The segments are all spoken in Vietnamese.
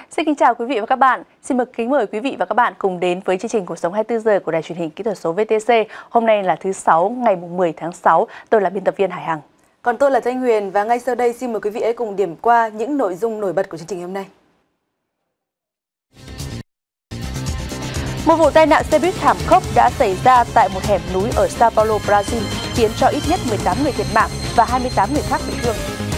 Xin kính chào quý vị và các bạn. Xin kính mời quý vị và các bạn cùng đến với chương trình Cuộc sống 24 giờ của Đài Truyền hình Kỹ thuật số VTC. Hôm nay là thứ Sáu, ngày 10 tháng 6. Tôi là biên tập viên Hải Hằng. Còn tôi là Thanh Huyền và ngay sau đây xin mời quý vị hãy cùng điểm qua những nội dung nổi bật của chương trình hôm nay. Một vụ tai nạn xe buýt thảm khốc đã xảy ra tại một hẻm núi ở Sao Paulo, Brazil, khiến cho ít nhất 18 người thiệt mạng và 28 người khác bị thương.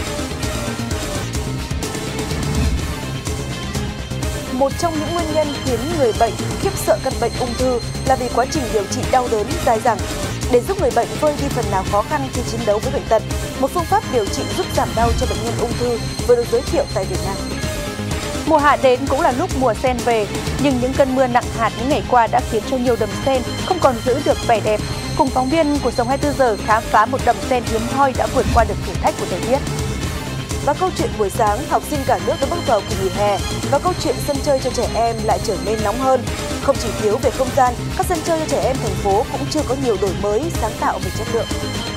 Một trong những nguyên nhân khiến người bệnh khiếp sợ căn bệnh ung thư là vì quá trình điều trị đau đớn dai dẳng. Để giúp người bệnh vơi đi phần nào khó khăn khi chiến đấu với bệnh tật, một phương pháp điều trị giúp giảm đau cho bệnh nhân ung thư vừa được giới thiệu tại Việt Nam. Mùa hạ đến cũng là lúc mùa sen về, nhưng những cơn mưa nặng hạt những ngày qua đã khiến cho nhiều đầm sen không còn giữ được vẻ đẹp. Cùng phóng viên Cuộc sống 24 giờ khám phá một đầm sen hiếm hoi đã vượt qua được thử thách của thời tiết. Và câu chuyện buổi sáng, học sinh cả nước đã bước vào kỳ nghỉ hè và câu chuyện sân chơi cho trẻ em lại trở nên nóng hơn. Không chỉ thiếu về không gian, các sân chơi cho trẻ em thành phố cũng chưa có nhiều đổi mới, sáng tạo về chất lượng.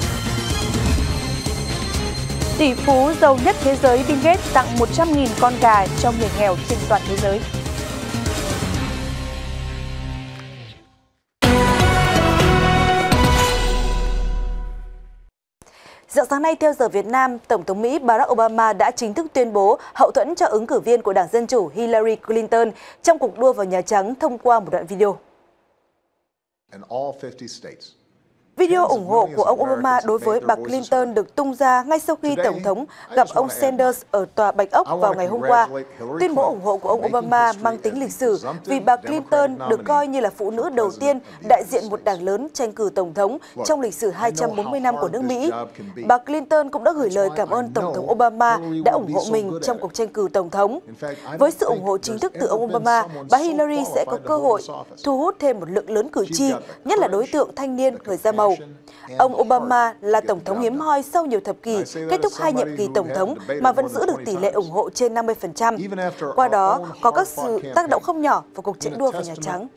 Tỷ phú giàu nhất thế giới Bill Gates tặng 100.000 con gà cho người nghèo trên toàn thế giới. Dạng sáng nay theo giờ Việt Nam, Tổng thống Mỹ Barack Obama đã chính thức tuyên bố hậu thuẫn cho ứng cử viên của Đảng Dân Chủ Hillary Clinton trong cuộc đua vào Nhà Trắng thông qua một đoạn video. Video ủng hộ của ông Obama đối với bà Clinton được tung ra ngay sau khi Tổng thống gặp ông Sanders ở Tòa Bạch Ốc vào ngày hôm qua. Tuyên bố ủng hộ của ông Obama mang tính lịch sử vì bà Clinton được coi như là phụ nữ đầu tiên đại diện một đảng lớn tranh cử Tổng thống trong lịch sử 240 năm của nước Mỹ. Bà Clinton cũng đã gửi lời cảm ơn Tổng thống Obama đã ủng hộ mình trong cuộc tranh cử Tổng thống. Với sự ủng hộ chính thức từ ông Obama, bà Hillary sẽ có cơ hội thu hút thêm một lượng lớn cử tri, nhất là đối tượng thanh niên người da màu. Ông Obama là tổng thống hiếm hoi sau nhiều thập kỷ, kết thúc 2 nhiệm kỳ tổng thống mà vẫn giữ được tỷ lệ ủng hộ trên 50%. Qua đó, có các sự tác động không nhỏ vào cuộc chạy đua vào Nhà Trắng.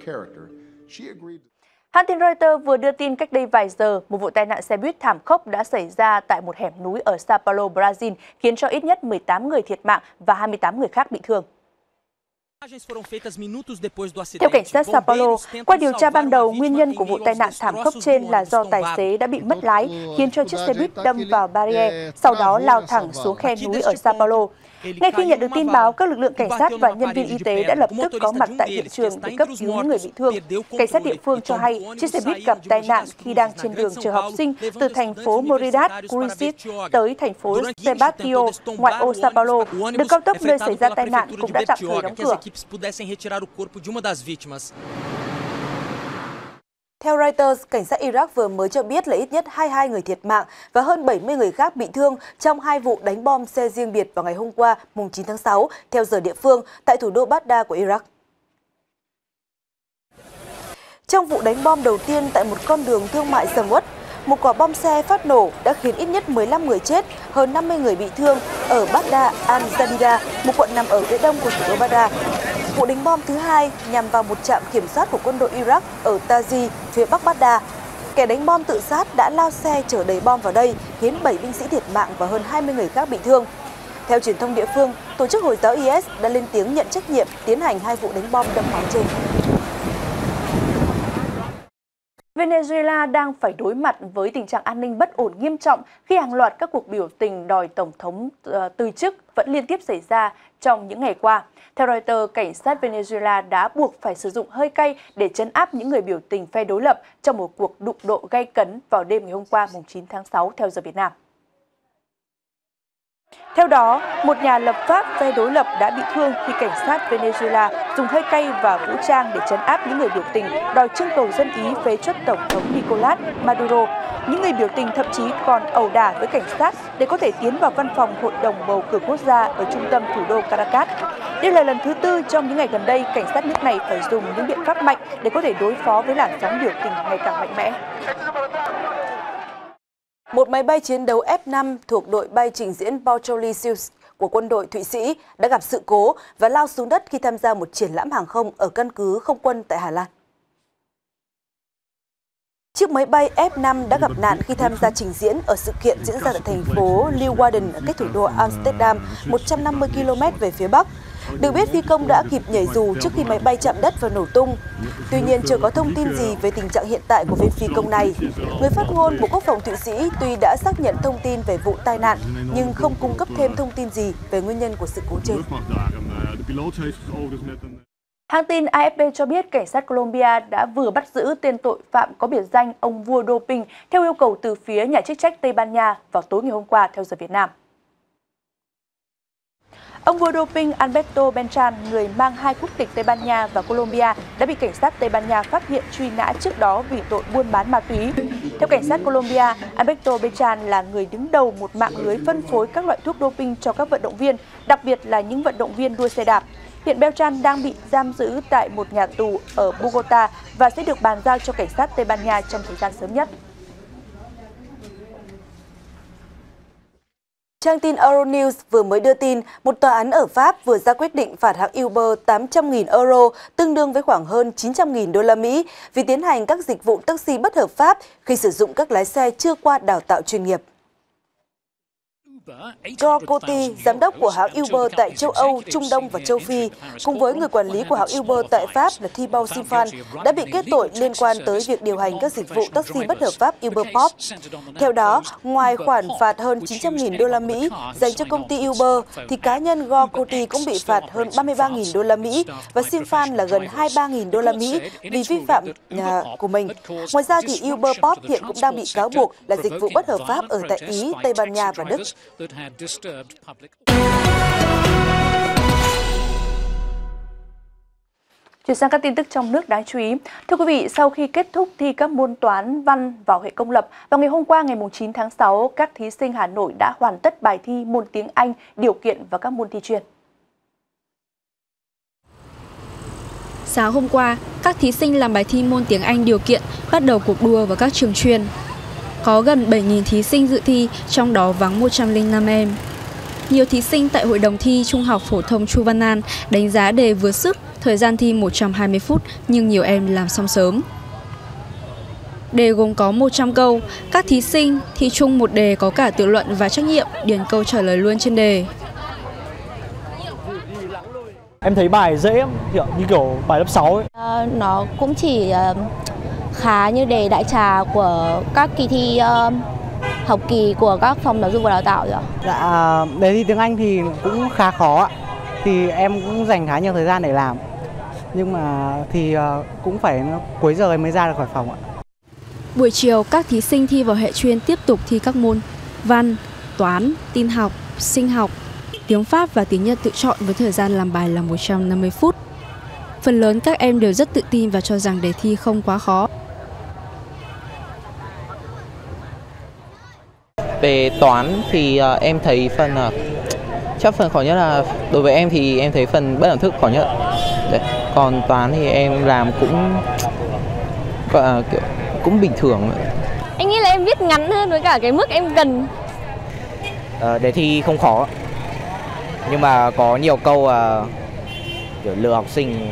Hãng tin Reuters vừa đưa tin cách đây vài giờ, một vụ tai nạn xe buýt thảm khốc đã xảy ra tại một hẻm núi ở Sao Paulo, Brazil, khiến cho ít nhất 18 người thiệt mạng và 28 người khác bị thương. Theo cảnh sát Sao Paulo, qua điều tra ban đầu, nguyên nhân của vụ tai nạn thảm khốc trên là do tài xế đã bị mất lái, khiến cho chiếc xe buýt đâm vào barrier, sau đó lao thẳng xuống khe núi ở Sao Paulo. Ngay khi nhận được tin báo, các lực lượng cảnh sát và nhân viên y tế đã lập tức có mặt tại hiện trường để cấp cứu những người bị thương. Cảnh sát địa phương cho hay chiếc xe buýt gặp tai nạn khi đang trên đường chở học sinh từ thành phố Moridad, Curitiba tới thành phố Sebastião, ngoại ô Sao Paulo. Đường cao tốc nơi xảy ra tai nạn cũng đã tạm thời đóng cửa. Theo Reuters, cảnh sát Iraq vừa mới cho biết là ít nhất 22 người thiệt mạng và hơn 70 người khác bị thương trong 2 vụ đánh bom xe riêng biệt vào ngày hôm qua, mùng 9 tháng 6, theo giờ địa phương, tại thủ đô Baghdad của Iraq. Trong vụ đánh bom đầu tiên tại một con đường thương mại sầm uất, một quả bom xe phát nổ đã khiến ít nhất 15 người chết, hơn 50 người bị thương ở Baghdad al-Jadida, một quận nằm ở phía đông của thủ đô Baghdad. Vụ đánh bom thứ hai nhằm vào một trạm kiểm soát của quân đội Iraq ở Tazi, phía bắc Baghdad. Kẻ đánh bom tự sát đã lao xe chở đầy bom vào đây, khiến 7 binh sĩ thiệt mạng và hơn 20 người khác bị thương. Theo truyền thông địa phương, tổ chức Hồi giáo IS đã lên tiếng nhận trách nhiệm tiến hành 2 vụ đánh bom đẫm máu trên. Venezuela đang phải đối mặt với tình trạng an ninh bất ổn nghiêm trọng khi hàng loạt các cuộc biểu tình đòi Tổng thống từ chức vẫn liên tiếp xảy ra trong những ngày qua. Theo Reuters, cảnh sát Venezuela đã buộc phải sử dụng hơi cay để trấn áp những người biểu tình phe đối lập trong một cuộc đụng độ gay cấn vào đêm ngày hôm qua, mùng 9 tháng 6, theo giờ Việt Nam. Theo đó, một nhà lập pháp phe đối lập đã bị thương khi cảnh sát Venezuela dùng hơi cay và vũ trang để trấn áp những người biểu tình đòi trưng cầu dân ý phế truất Tổng thống Nicolás Maduro. Những người biểu tình thậm chí còn ẩu đả với cảnh sát để có thể tiến vào văn phòng Hội đồng bầu cử quốc gia ở trung tâm thủ đô Caracas. Đây là lần thứ tư trong những ngày gần đây, cảnh sát nước này phải dùng những biện pháp mạnh để có thể đối phó với làn sóng biểu tình ngày càng mạnh mẽ. Một máy bay chiến đấu F-5 thuộc đội bay trình diễn Patrolisius của quân đội Thụy Sĩ đã gặp sự cố và lao xuống đất khi tham gia một triển lãm hàng không ở căn cứ không quân tại Hà Lan. Chiếc máy bay F-5 đã gặp nạn khi tham gia trình diễn ở sự kiện diễn ra tại thành phố Leeuwarden, cách thủ đô Amsterdam 150 km về phía bắc. Được biết, phi công đã kịp nhảy dù trước khi máy bay chạm đất và nổ tung. Tuy nhiên, chưa có thông tin gì về tình trạng hiện tại của viên phi công này. Người phát ngôn Bộ Quốc phòng Thụy Sĩ tuy đã xác nhận thông tin về vụ tai nạn, nhưng không cung cấp thêm thông tin gì về nguyên nhân của sự cố trên. Hãng tin AFP cho biết cảnh sát Colombia đã vừa bắt giữ tên tội phạm có biệt danh ông vua doping theo yêu cầu từ phía nhà chức trách Tây Ban Nha vào tối ngày hôm qua theo giờ Việt Nam. Ông vua doping Alberto Beltran, người mang 2 quốc tịch Tây Ban Nha và Colombia, đã bị cảnh sát Tây Ban Nha phát hiện truy nã trước đó vì tội buôn bán ma túy. Theo cảnh sát Colombia, Alberto Beltran là người đứng đầu một mạng lưới phân phối các loại thuốc doping cho các vận động viên, đặc biệt là những vận động viên đua xe đạp. Hiện Beltran đang bị giam giữ tại một nhà tù ở Bogota và sẽ được bàn giao cho cảnh sát Tây Ban Nha trong thời gian sớm nhất. Trang tin Euronews vừa mới đưa tin, một tòa án ở Pháp vừa ra quyết định phạt hãng Uber 800.000 euro, tương đương với khoảng hơn 900.000 đô la Mỹ, vì tiến hành các dịch vụ taxi bất hợp pháp khi sử dụng các lái xe chưa qua đào tạo chuyên nghiệp. George Coty, giám đốc của hãng Uber tại châu Âu, Trung Đông và châu Phi, cùng với người quản lý của hãng Uber tại Pháp là Thibaut Simfan, đã bị kết tội liên quan tới việc điều hành các dịch vụ taxi bất hợp pháp Uber Pop. Theo đó, ngoài khoản phạt hơn 900.000 đô la Mỹ dành cho công ty Uber, thì cá nhân George Coty cũng bị phạt hơn 33.000 đô la Mỹ và Simfan là gần 23.000 đô la Mỹ vì vi phạm của mình. Ngoài ra, thì Uber Pop hiện cũng đang bị cáo buộc là dịch vụ bất hợp pháp ở tại Ý, Tây Ban Nha và Đức. Chuyển sang các tin tức trong nước đáng chú ý. Thưa quý vị, sau khi kết thúc thi các môn toán, văn vào hệ công lập, vào ngày hôm qua ngày 9 tháng 6, các thí sinh Hà Nội đã hoàn tất bài thi môn tiếng Anh, điều kiện và các môn thi chuyên. Sáng hôm qua, các thí sinh làm bài thi môn tiếng Anh điều kiện bắt đầu cuộc đua vào các trường chuyên. Có gần 7.000 thí sinh dự thi, trong đó vắng 105 em. Nhiều thí sinh tại Hội đồng thi Trung học phổ thông Chu Văn An đánh giá đề vượt sức, thời gian thi 120 phút nhưng nhiều em làm xong sớm. Đề gồm có 100 câu, các thí sinh thi chung một đề có cả tự luận và trắc nghiệm, điền câu trả lời luôn trên đề. Em thấy bài dễ như kiểu bài lớp 6 ấy. Nó cũng chỉ khá như đề đại trà của các kỳ thi học kỳ của các phòng giáo dục và đào tạo rồi. Dạ, đề thi tiếng Anh thì cũng khá khó ạ. Thì em cũng dành khá nhiều thời gian để làm. Nhưng mà thì cũng phải cuối giờ mới ra được khỏi phòng ạ. Buổi chiều, các thí sinh thi vào hệ chuyên tiếp tục thi các môn văn, toán, tin học, sinh học, tiếng Pháp và tiếng Nhật tự chọn với thời gian làm bài là 150 phút. Phần lớn các em đều rất tự tin và cho rằng đề thi không quá khó. Về toán thì em thấy chắc phần khó nhất là đối với em thì em thấy phần bất ẩm thức khó nhất. Đấy. Còn toán thì em làm cũng cũng bình thường. Anh nghĩ là em viết ngắn hơn với cả cái mức em cần. Đề thi không khó, nhưng mà có nhiều câu kiểu lừa học sinh.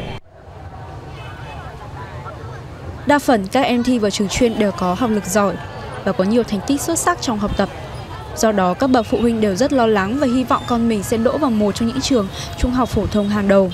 Đa phần các em thi vào trường chuyên đều có học lực giỏi và có nhiều thành tích xuất sắc trong học tập. Do đó, các bậc phụ huynh đều rất lo lắng và hy vọng con mình sẽ đỗ vào một trong những trường trung học phổ thông hàng đầu.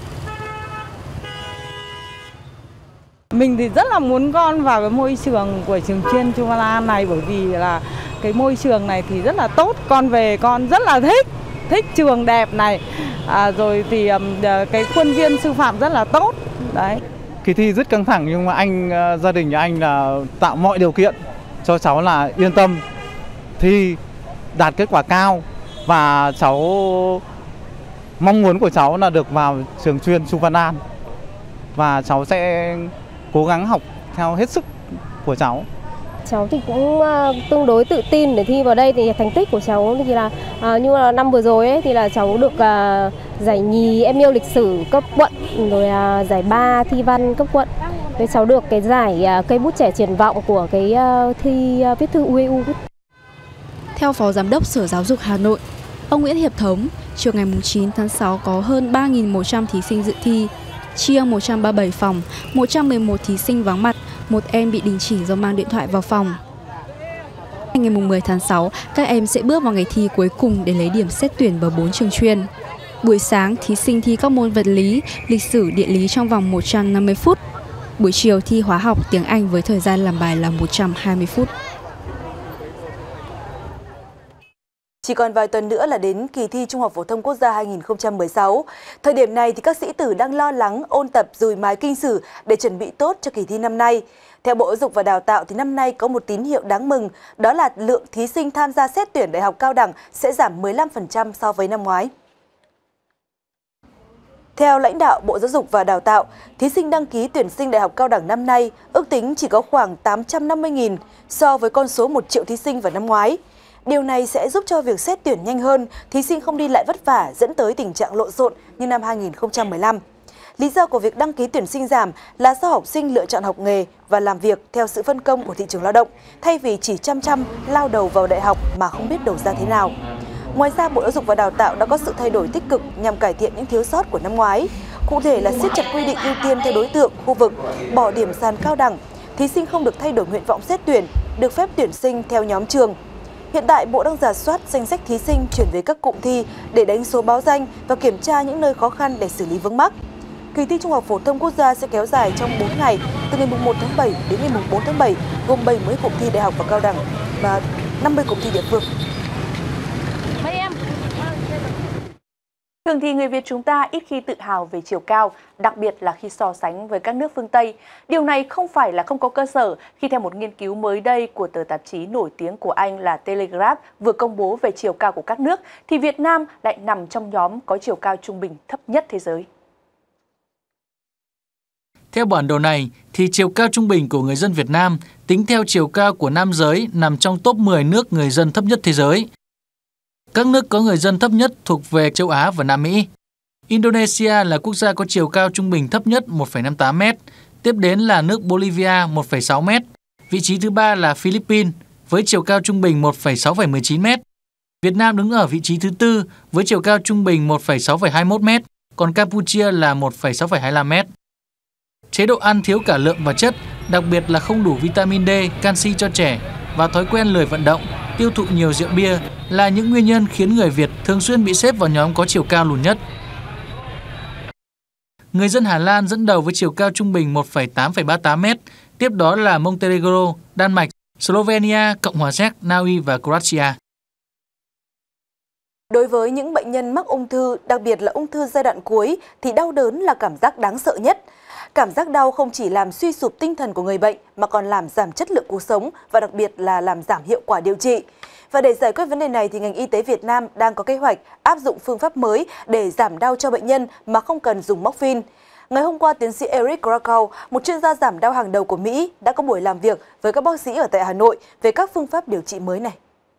Mình thì rất là muốn con vào cái môi trường của trường chuyên Chu Văn An này, bởi vì là cái môi trường này thì rất là tốt. Con về con rất là thích trường đẹp này, rồi thì cái khuôn viên sư phạm rất là tốt. Đấy. Kỳ thi rất căng thẳng nhưng mà gia đình nhà anh là tạo mọi điều kiện cho cháu là yên tâm thi đạt kết quả cao, và cháu mong muốn của cháu là được vào trường chuyên Chu Văn An và cháu sẽ cố gắng học theo hết sức của cháu. Cháu thì cũng tương đối tự tin để thi vào đây, thì thành tích của cháu thì là như là năm vừa rồi ấy, thì là cháu được giải nhì em yêu lịch sử cấp quận, rồi giải 3 thi văn cấp quận. Với cháu được cái giải cây bút trẻ triển vọng của cái thi viết thư UEU. Theo Phó Giám đốc Sở Giáo dục Hà Nội, ông Nguyễn Hiệp Thống, chiều ngày 9 tháng 6 có hơn 3.100 thí sinh dự thi, chia 137 phòng, 111 thí sinh vắng mặt, một em bị đình chỉ do mang điện thoại vào phòng. Ngày 10 tháng 6, các em sẽ bước vào ngày thi cuối cùng để lấy điểm xét tuyển vào 4 trường chuyên. Buổi sáng, thí sinh thi các môn vật lý, lịch sử, địa lý trong vòng 150 phút. Buổi chiều thi hóa học, tiếng Anh với thời gian làm bài là 120 phút. Chỉ còn vài tuần nữa là đến kỳ thi Trung học phổ thông quốc gia 2016. Thời điểm này thì các sĩ tử đang lo lắng ôn tập dùi mái kinh sử để chuẩn bị tốt cho kỳ thi năm nay. Theo Bộ Giáo dục và Đào tạo thì năm nay có một tín hiệu đáng mừng, đó là lượng thí sinh tham gia xét tuyển đại học cao đẳng sẽ giảm 15% so với năm ngoái. Theo lãnh đạo Bộ Giáo dục và Đào tạo, thí sinh đăng ký tuyển sinh đại học cao đẳng năm nay ước tính chỉ có khoảng 850.000 so với con số 1 triệu thí sinh vào năm ngoái. Điều này sẽ giúp cho việc xét tuyển nhanh hơn, thí sinh không đi lại vất vả dẫn tới tình trạng lộn xộn như năm 2015. Lý do của việc đăng ký tuyển sinh giảm là do học sinh lựa chọn học nghề và làm việc theo sự phân công của thị trường lao động, thay vì chỉ chăm lao đầu vào đại học mà không biết đầu ra thế nào. Ngoài ra, Bộ Giáo dục và Đào tạo đã có sự thay đổi tích cực nhằm cải thiện những thiếu sót của năm ngoái. Cụ thể là siết chặt quy định ưu tiên theo đối tượng, khu vực, bỏ điểm sàn cao đẳng. Thí sinh không được thay đổi nguyện vọng xét tuyển, được phép tuyển sinh theo nhóm trường. Hiện tại, Bộ đang rà soát danh sách thí sinh chuyển về các cụm thi để đánh số báo danh và kiểm tra những nơi khó khăn để xử lý vướng mắc. Kỳ thi Trung học phổ thông quốc gia sẽ kéo dài trong 4 ngày, từ ngày 1 tháng 7 đến ngày 4 tháng 7, gồm 70 cụm thi đại học và cao đẳng và 50 cụm thi địa phương. Thường thì người Việt chúng ta ít khi tự hào về chiều cao, đặc biệt là khi so sánh với các nước phương Tây. Điều này không phải là không có cơ sở khi theo một nghiên cứu mới đây của tờ tạp chí nổi tiếng của Anh là Telegraph vừa công bố về chiều cao của các nước, thì Việt Nam lại nằm trong nhóm có chiều cao trung bình thấp nhất thế giới. Theo bản đồ này, thì chiều cao trung bình của người dân Việt Nam tính theo chiều cao của nam giới nằm trong top 10 nước người dân thấp nhất thế giới. Các nước có người dân thấp nhất thuộc về châu Á và Nam Mỹ. Indonesia là quốc gia có chiều cao trung bình thấp nhất 1,58 m, tiếp đến là nước Bolivia 1,6 m. Vị trí thứ ba là Philippines với chiều cao trung bình 1,619 m. Việt Nam đứng ở vị trí thứ tư với chiều cao trung bình 1,621 m, còn Campuchia là 1,625 m. Chế độ ăn thiếu cả lượng và chất, đặc biệt là không đủ vitamin D, canxi cho trẻ và thói quen lười vận động, tiêu thụ nhiều rượu bia là những nguyên nhân khiến người Việt thường xuyên bị xếp vào nhóm có chiều cao lùn nhất. Người dân Hà Lan dẫn đầu với chiều cao trung bình 1,838 m, tiếp đó là Montenegro, Đan Mạch, Slovenia, Cộng hòa Séc, Na Uy và Croatia. Đối với những bệnh nhân mắc ung thư, đặc biệt là ung thư giai đoạn cuối, thì đau đớn là cảm giác đáng sợ nhất. Cảm giác đau không chỉ làm suy sụp tinh thần của người bệnh mà còn làm giảm chất lượng cuộc sống và đặc biệt là làm giảm hiệu quả điều trị. Và để giải quyết vấn đề này thì ngành y tế Việt Nam đang có kế hoạch áp dụng phương pháp mới để giảm đau cho bệnh nhân mà không cần dùng morphine. Ngày hôm qua, tiến sĩ Eric Krakow, một chuyên gia giảm đau hàng đầu của Mỹ, đã có buổi làm việc với các bác sĩ ở tại Hà Nội về các phương pháp điều trị mới này.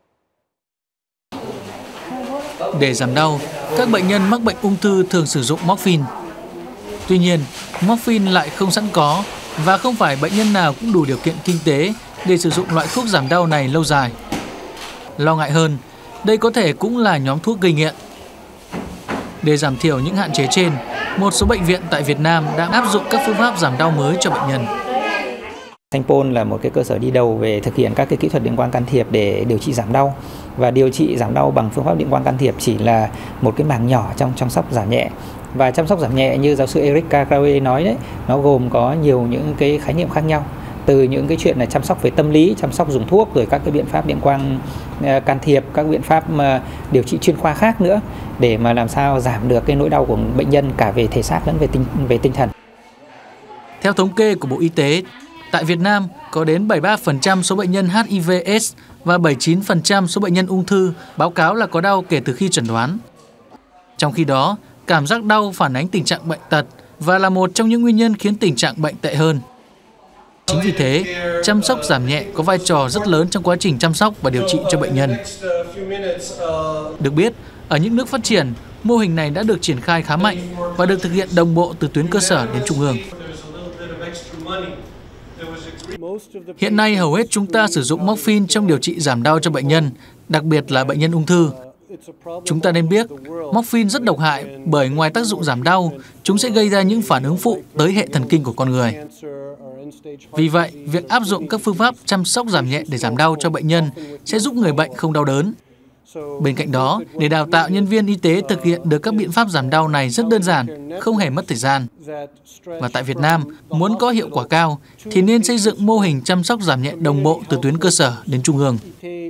Để giảm đau, các bệnh nhân mắc bệnh ung thư thường sử dụng morphine. Tuy nhiên, morphine lại không sẵn có và không phải bệnh nhân nào cũng đủ điều kiện kinh tế để sử dụng loại thuốc giảm đau này lâu dài. Lo ngại hơn, đây có thể cũng là nhóm thuốc gây nghiện. Để giảm thiểu những hạn chế trên, một số bệnh viện tại Việt Nam đang áp dụng các phương pháp giảm đau mới cho bệnh nhân. Sanh-Pôn là một cái cơ sở đi đầu về thực hiện các cái kỹ thuật điện quang can thiệp để điều trị giảm đau. Và điều trị giảm đau bằng phương pháp điện quang can thiệp chỉ là một cái mảng nhỏ trong chăm sóc giảm nhẹ. Và chăm sóc giảm nhẹ như giáo sư Eric Krakow nói đấy, nó gồm có nhiều những cái khái niệm khác nhau. Từ những cái chuyện là chăm sóc về tâm lý, chăm sóc dùng thuốc, rồi các cái biện pháp điện quang can thiệp, các biện pháp điều trị chuyên khoa khác nữa để mà làm sao giảm được cái nỗi đau của bệnh nhân cả về thể xác lẫn về tinh thần. Theo thống kê của Bộ Y tế, tại Việt Nam có đến 73% số bệnh nhân HIV/AIDS và 79% số bệnh nhân ung thư báo cáo là có đau kể từ khi chẩn đoán. Trong khi đó, cảm giác đau phản ánh tình trạng bệnh tật và là một trong những nguyên nhân khiến tình trạng bệnh tệ hơn. Chính vì thế, chăm sóc giảm nhẹ có vai trò rất lớn trong quá trình chăm sóc và điều trị cho bệnh nhân. Được biết, ở những nước phát triển, mô hình này đã được triển khai khá mạnh và được thực hiện đồng bộ từ tuyến cơ sở đến trung ương. Hiện nay, hầu hết chúng ta sử dụng morphine trong điều trị giảm đau cho bệnh nhân, đặc biệt là bệnh nhân ung thư. Chúng ta nên biết, morphine rất độc hại bởi ngoài tác dụng giảm đau, chúng sẽ gây ra những phản ứng phụ tới hệ thần kinh của con người. Vì vậy, việc áp dụng các phương pháp chăm sóc giảm nhẹ để giảm đau cho bệnh nhân sẽ giúp người bệnh không đau đớn. Bên cạnh đó, để đào tạo nhân viên y tế thực hiện được các biện pháp giảm đau này rất đơn giản, không hề mất thời gian. Và tại Việt Nam, muốn có hiệu quả cao thì nên xây dựng mô hình chăm sóc giảm nhẹ đồng bộ từ tuyến cơ sở đến trung ương.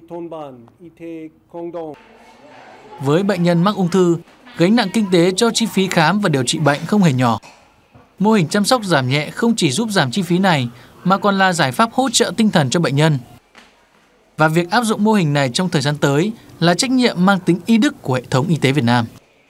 Với bệnh nhân mắc ung thư, gánh nặng kinh tế cho chi phí khám và điều trị bệnh không hề nhỏ. Mô hình chăm sóc giảm nhẹ không chỉ giúp giảm chi phí này, mà còn là giải pháp hỗ trợ tinh thần cho bệnh nhân. Và việc áp dụng mô hình này trong thời gian tới là trách nhiệm mang tính y đức của hệ thống y tế Việt Nam.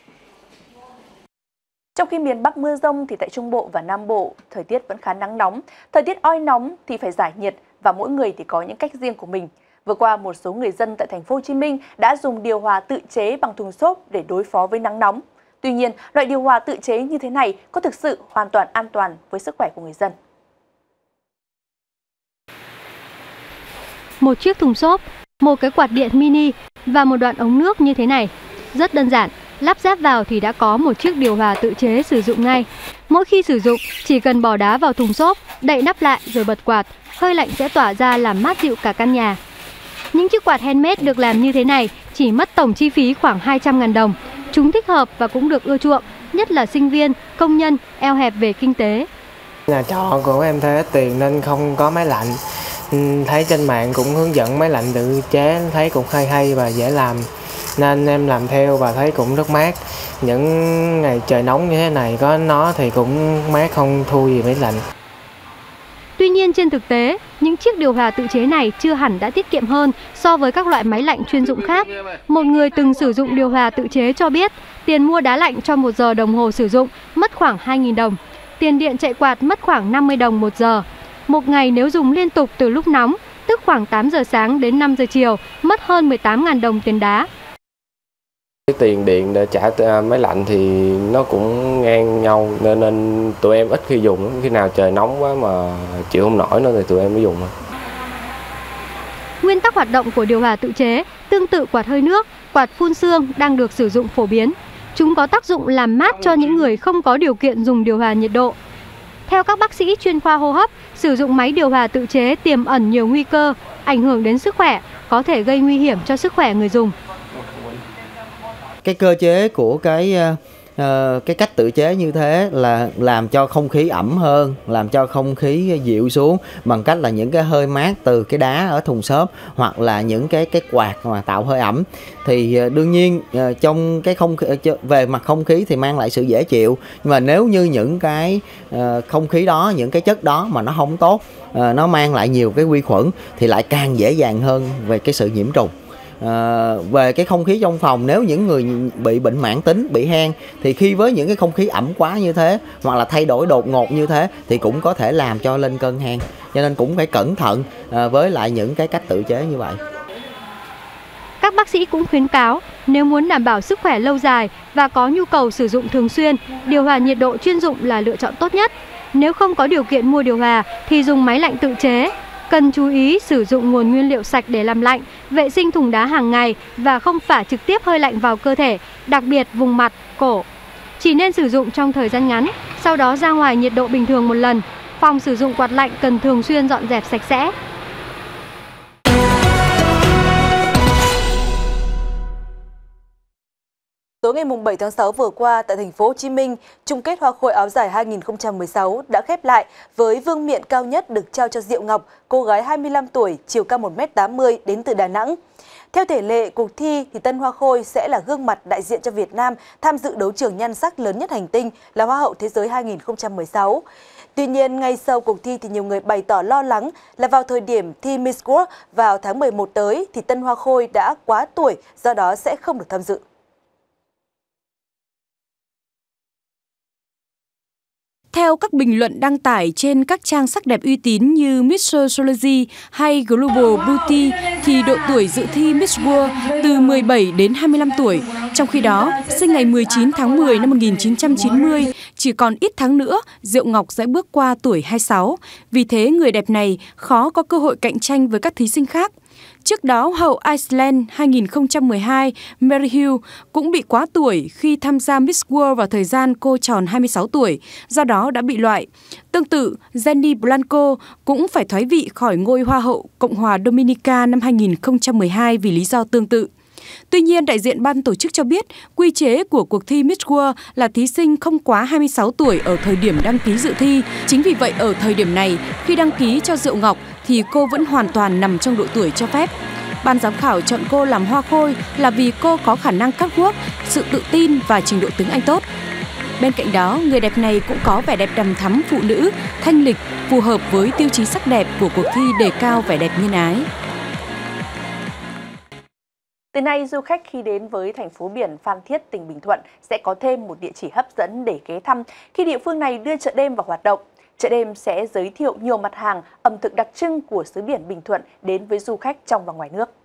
Trong khi miền Bắc mưa rông thì tại Trung Bộ và Nam Bộ, thời tiết vẫn khá nắng nóng. Thời tiết oi nóng thì phải giải nhiệt và mỗi người thì có những cách riêng của mình. Vừa qua, một số người dân tại thành phố Hồ Chí Minh đã dùng điều hòa tự chế bằng thùng xốp để đối phó với nắng nóng. Tuy nhiên, loại điều hòa tự chế như thế này có thực sự hoàn toàn an toàn với sức khỏe của người dân? Một chiếc thùng xốp, một cái quạt điện mini và một đoạn ống nước như thế này. Rất đơn giản, lắp ráp vào thì đã có một chiếc điều hòa tự chế sử dụng ngay. Mỗi khi sử dụng, chỉ cần bỏ đá vào thùng xốp, đậy nắp lại rồi bật quạt, hơi lạnh sẽ tỏa ra làm mát dịu cả căn nhà. Những chiếc quạt handmade được làm như thế này chỉ mất tổng chi phí khoảng 200.000 đồng. Chúng thích hợp và cũng được ưa chuộng, nhất là sinh viên, công nhân, eo hẹp về kinh tế. Nhà trọ của em thuê ít tiền nên không có máy lạnh. Thấy trên mạng cũng hướng dẫn máy lạnh tự chế, thấy cũng hay và dễ làm. Nên em làm theo và thấy cũng rất mát. Những ngày trời nóng như thế này có nó thì cũng mát, không thua gì máy lạnh. Tuy nhiên trên thực tế, những chiếc điều hòa tự chế này chưa hẳn đã tiết kiệm hơn so với các loại máy lạnh chuyên dụng khác. Một người từng sử dụng điều hòa tự chế cho biết, tiền mua đá lạnh cho 1 giờ đồng hồ sử dụng mất khoảng 2.000 đồng. Tiền điện chạy quạt mất khoảng 50 đồng 1 giờ. Một ngày nếu dùng liên tục từ lúc nóng, tức khoảng 8 giờ sáng đến 5 giờ chiều, mất hơn 18.000 đồng tiền đá. Cái tiền điện để trả máy lạnh thì nó cũng ngang nhau nên tụi em ít khi dùng. Khi nào trời nóng quá mà chịu không nổi nữa thì tụi em mới dùng. Nguyên tắc hoạt động của điều hòa tự chế tương tự quạt hơi nước, quạt phun sương đang được sử dụng phổ biến. Chúng có tác dụng làm mát cho những người không có điều kiện dùng điều hòa nhiệt độ. Theo các bác sĩ chuyên khoa hô hấp, sử dụng máy điều hòa tự chế tiềm ẩn nhiều nguy cơ, ảnh hưởng đến sức khỏe, có thể gây nguy hiểm cho sức khỏe người dùng. Cái cơ chế của cái cách tự chế như thế là làm cho không khí ẩm hơn, làm cho không khí dịu xuống bằng cách là những cái hơi mát từ cái đá ở thùng xốp hoặc là những cái quạt mà tạo hơi ẩm. Thì đương nhiên trong cái về mặt không khí thì mang lại sự dễ chịu, nhưng mà nếu như những cái không khí đó, những cái chất đó mà nó không tốt, nó mang lại nhiều cái vi khuẩn thì lại càng dễ dàng hơn về cái sự nhiễm trùng. Về cái không khí trong phòng, nếu những người bị bệnh mãn tính, bị hen thì khi với những cái không khí ẩm quá như thế hoặc là thay đổi đột ngột như thế thì cũng có thể làm cho lên cơn hen, cho nên cũng phải cẩn thận với lại những cái cách tự chế như vậy. Các bác sĩ cũng khuyến cáo nếu muốn đảm bảo sức khỏe lâu dài và có nhu cầu sử dụng thường xuyên, điều hòa nhiệt độ chuyên dụng là lựa chọn tốt nhất. Nếu không có điều kiện mua điều hòa thì dùng máy lạnh tự chế. Cần chú ý sử dụng nguồn nguyên liệu sạch để làm lạnh, vệ sinh thùng đá hàng ngày và không phả trực tiếp hơi lạnh vào cơ thể, đặc biệt vùng mặt, cổ. Chỉ nên sử dụng trong thời gian ngắn, sau đó ra ngoài nhiệt độ bình thường một lần. Phòng sử dụng quạt lạnh cần thường xuyên dọn dẹp sạch sẽ. Tối ngày 7 tháng 6 vừa qua tại thành phố Hồ Chí Minh, chung kết Hoa khôi áo dài 2016 đã khép lại với vương miện cao nhất được trao cho Diệu Ngọc, cô gái 25 tuổi, chiều cao 1m80 đến từ Đà Nẵng. Theo thể lệ cuộc thi thì Tân Hoa khôi sẽ là gương mặt đại diện cho Việt Nam tham dự đấu trường nhan sắc lớn nhất hành tinh là Hoa hậu Thế giới 2016. Tuy nhiên, ngay sau cuộc thi thì nhiều người bày tỏ lo lắng là vào thời điểm thi Miss World vào tháng 11 tới thì Tân Hoa khôi đã quá tuổi, do đó sẽ không được tham dự. Theo các bình luận đăng tải trên các trang sắc đẹp uy tín như Miss Sociology hay Global Beauty thì độ tuổi dự thi Miss World từ 17 đến 25 tuổi. Trong khi đó, sinh ngày 19 tháng 10 năm 1990, chỉ còn ít tháng nữa, Diệu Ngọc sẽ bước qua tuổi 26. Vì thế, người đẹp này khó có cơ hội cạnh tranh với các thí sinh khác. Trước đó, hậu Iceland 2012 Mary Hill cũng bị quá tuổi khi tham gia Miss World vào thời gian cô tròn 26 tuổi, do đó đã bị loại. Tương tự, Jenny Blanco cũng phải thoái vị khỏi ngôi Hoa hậu Cộng hòa Dominica năm 2012 vì lý do tương tự. Tuy nhiên, đại diện ban tổ chức cho biết quy chế của cuộc thi Miss World là thí sinh không quá 26 tuổi ở thời điểm đăng ký dự thi. Chính vì vậy, ở thời điểm này, khi đăng ký cho Diệu Ngọc thì cô vẫn hoàn toàn nằm trong độ tuổi cho phép. Ban giám khảo chọn cô làm hoa khôi là vì cô có khả năng catwalk, sự tự tin và trình độ tiếng Anh tốt. Bên cạnh đó, người đẹp này cũng có vẻ đẹp đằm thắm phụ nữ, thanh lịch, phù hợp với tiêu chí sắc đẹp của cuộc thi đề cao vẻ đẹp nhân ái. Từ nay, du khách khi đến với thành phố biển Phan Thiết, tỉnh Bình Thuận sẽ có thêm một địa chỉ hấp dẫn để ghé thăm khi địa phương này đưa chợ đêm vào hoạt động. Chợ đêm sẽ giới thiệu nhiều mặt hàng, ẩm thực đặc trưng của xứ biển Bình Thuận đến với du khách trong và ngoài nước.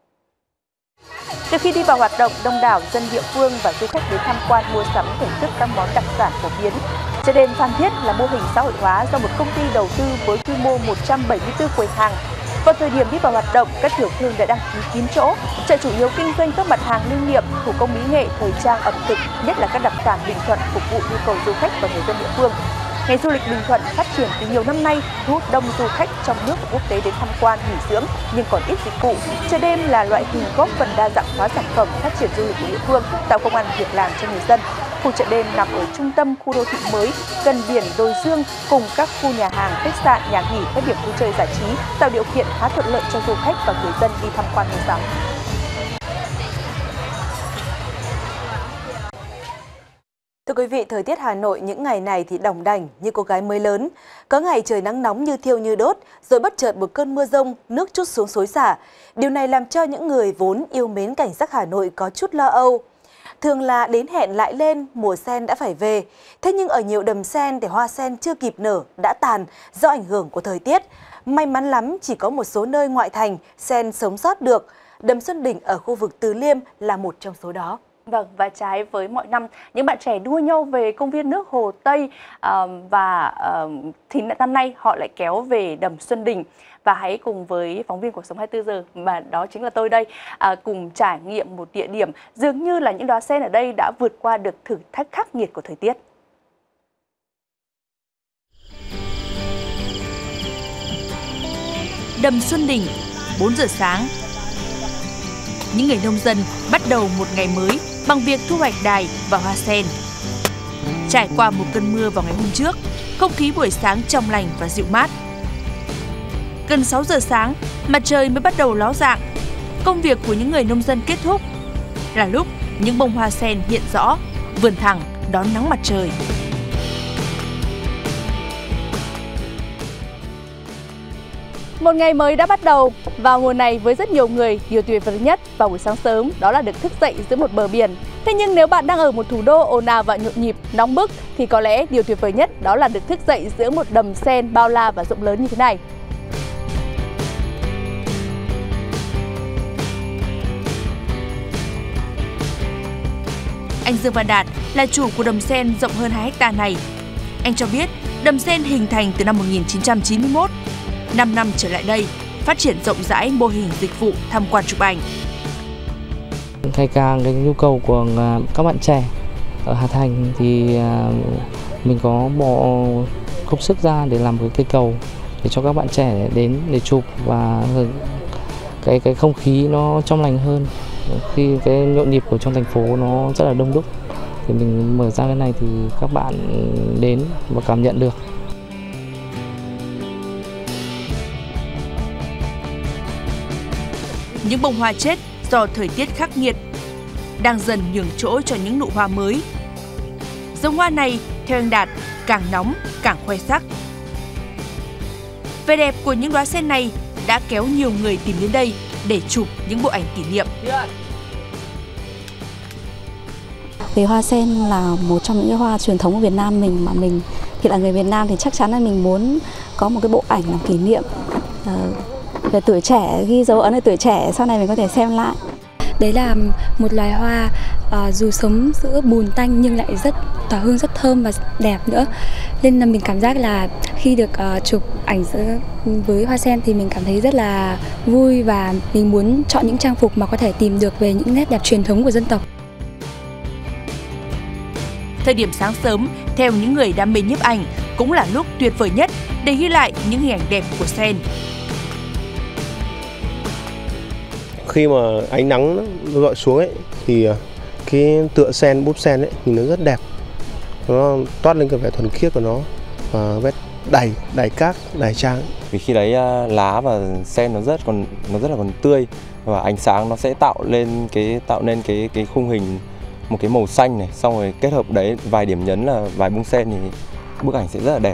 Từ khi đi vào hoạt động, đông đảo dân địa phương và du khách đến tham quan mua sắm thưởng thức các món đặc sản phổ biến. Chợ đêm Phan Thiết là mô hình xã hội hóa do một công ty đầu tư với quy mô 174 quầy hàng. Vào thời điểm đi vào hoạt động, các tiểu thương đã đăng ký kín chỗ. Chợ chủ yếu kinh doanh các mặt hàng lưu niệm, thủ công mỹ nghệ, thời trang, ẩm thực, nhất là các đặc sản Bình Thuận phục vụ nhu cầu du khách và người dân địa phương. Ngành du lịch Bình Thuận phát triển từ nhiều năm nay, thu hút đông du khách trong nước và quốc tế đến tham quan, nghỉ dưỡng, nhưng còn ít dịch vụ. Chợ đêm là loại hình góp phần đa dạng hóa sản phẩm, phát triển du lịch của địa phương, tạo công ăn việc làm cho người dân. Khu chợ đêm nằm ở trung tâm khu đô thị mới, gần biển Đồi Dương, cùng các khu nhà hàng, khách sạn, nhà nghỉ, các điểm vui chơi giải trí, tạo điều kiện khá thuận lợi cho du khách và người dân đi tham quan mua sắm. Thưa quý vị, thời tiết Hà Nội những ngày này thì đòng đành như cô gái mới lớn. Có ngày trời nắng nóng như thiêu như đốt, rồi bất chợt một cơn mưa rông, nước trút xuống xối xả. Điều này làm cho những người vốn yêu mến cảnh sắc Hà Nội có chút lo âu. Thường là đến hẹn lại lên, mùa sen đã phải về. Thế nhưng ở nhiều đầm sen thì hoa sen chưa kịp nở, đã tàn do ảnh hưởng của thời tiết. May mắn lắm chỉ có một số nơi ngoại thành sen sống sót được. Đầm Xuân Đỉnh ở khu vực Từ Liêm là một trong số đó. Vâng, và trái với mọi năm, những bạn trẻ đua nhau về công viên nước Hồ Tây thì năm nay họ lại kéo về đầm Xuân Đỉnh. Và hãy cùng với phóng viên Cuộc sống 24 giờ, mà đó chính là tôi đây, cùng trải nghiệm một địa điểm dường như là những đóa sen ở đây đã vượt qua được thử thách khắc nghiệt của thời tiết. Đầm Xuân Đỉnh, 4 giờ sáng. Những người nông dân bắt đầu một ngày mới bằng việc thu hoạch đài và hoa sen. Trải qua một cơn mưa vào ngày hôm trước, không khí buổi sáng trong lành và dịu mát. Gần 6 giờ sáng, mặt trời mới bắt đầu ló dạng. Công việc của những người nông dân kết thúc. Là lúc những bông hoa sen hiện rõ, vươn thẳng đón nắng mặt trời. Một ngày mới đã bắt đầu. Vào mùa này với rất nhiều người, điều tuyệt vời nhất vào buổi sáng sớm đó là được thức dậy giữa một bờ biển. Thế nhưng nếu bạn đang ở một thủ đô ồn ào và nhộn nhịp, nóng bức thì có lẽ điều tuyệt vời nhất đó là được thức dậy giữa một đầm sen bao la và rộng lớn như thế này. Anh Dương Văn Đạt là chủ của đầm sen rộng hơn 2 hectare này. Anh cho biết đầm sen hình thành từ năm 1991. 5 năm trở lại đây, phát triển rộng rãi mô hình dịch vụ tham quan chụp ảnh. Ngày càng cái nhu cầu của các bạn trẻ ở Hà Thành thì mình có bỏ công sức ra để làm cái cây cầu để cho các bạn trẻ đến để chụp, và cái không khí nó trong lành hơn. Khi cái nhộn nhịp của trong thành phố nó rất là đông đúc thì mình mở ra cái này thì các bạn đến và cảm nhận được. Những bông hoa chết do thời tiết khắc nghiệt đang dần nhường chỗ cho những nụ hoa mới. Giống hoa này, theo anh Đạt, càng nóng càng khoe sắc. Vẻ đẹp của những đóa sen này đã kéo nhiều người tìm đến đây để chụp những bộ ảnh kỷ niệm. Vì hoa sen là một trong những cái hoa truyền thống của Việt Nam mình, mà mình thì là người Việt Nam thì chắc chắn là mình muốn có một cái bộ ảnh làm kỷ niệm về tuổi trẻ, ghi dấu ấn về tuổi trẻ, sau này mình có thể xem lại. Đấy là một loài hoa dù sống giữa bùn tanh nhưng lại rất tỏa hương, rất thơm và đẹp nữa. Nên là mình cảm giác là khi được chụp ảnh với hoa sen thì mình cảm thấy rất là vui, và mình muốn chọn những trang phục mà có thể tìm được về những nét đẹp truyền thống của dân tộc. Thời điểm sáng sớm, theo những người đam mê nhiếp ảnh, cũng là lúc tuyệt vời nhất để ghi lại những hình ảnh đẹp của sen. Khi mà ánh nắng rọi xuống ấy thì cái tựa sen, búp sen ấy nhìn nó rất đẹp. Nó toát lên cái vẻ thuần khiết của nó và vết đầy cát, đầy trang. Vì khi đấy lá và sen nó rất là còn tươi và ánh sáng nó sẽ tạo nên cái khung hình một cái màu xanh này, xong rồi kết hợp đấy vài điểm nhấn là vài bông sen thì bức ảnh sẽ rất là đẹp.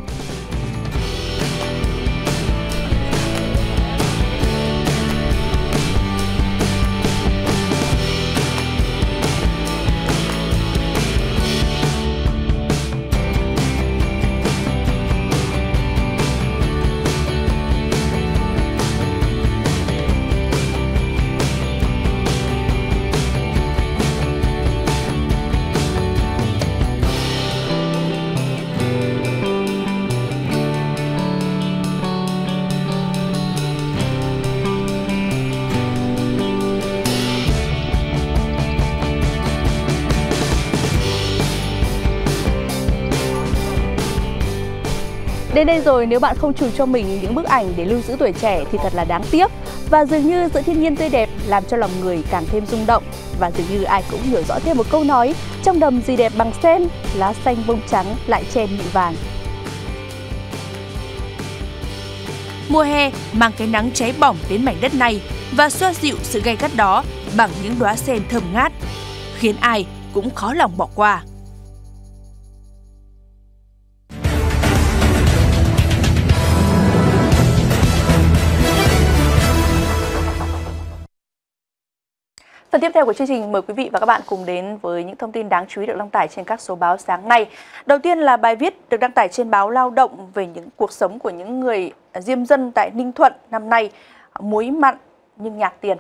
Đến đây rồi, nếu bạn không chụp cho mình những bức ảnh để lưu giữ tuổi trẻ thì thật là đáng tiếc. Và dường như giữa thiên nhiên tươi đẹp làm cho lòng người càng thêm rung động. Và dường như ai cũng hiểu rõ thêm một câu nói: trong đầm gì đẹp bằng sen, lá xanh bông trắng lại chen nhụy vàng. Mùa hè mang cái nắng cháy bỏng đến mảnh đất này và xoa dịu sự gay gắt đó bằng những đóa sen thơm ngát, khiến ai cũng khó lòng bỏ qua. Phần tiếp theo của chương trình, mời quý vị và các bạn cùng đến với những thông tin đáng chú ý được đăng tải trên các số báo sáng nay. Đầu tiên là bài viết được đăng tải trên báo Lao động về những cuộc sống của những người diêm dân tại Ninh Thuận năm nay, muối mặn nhưng nhạt tiền.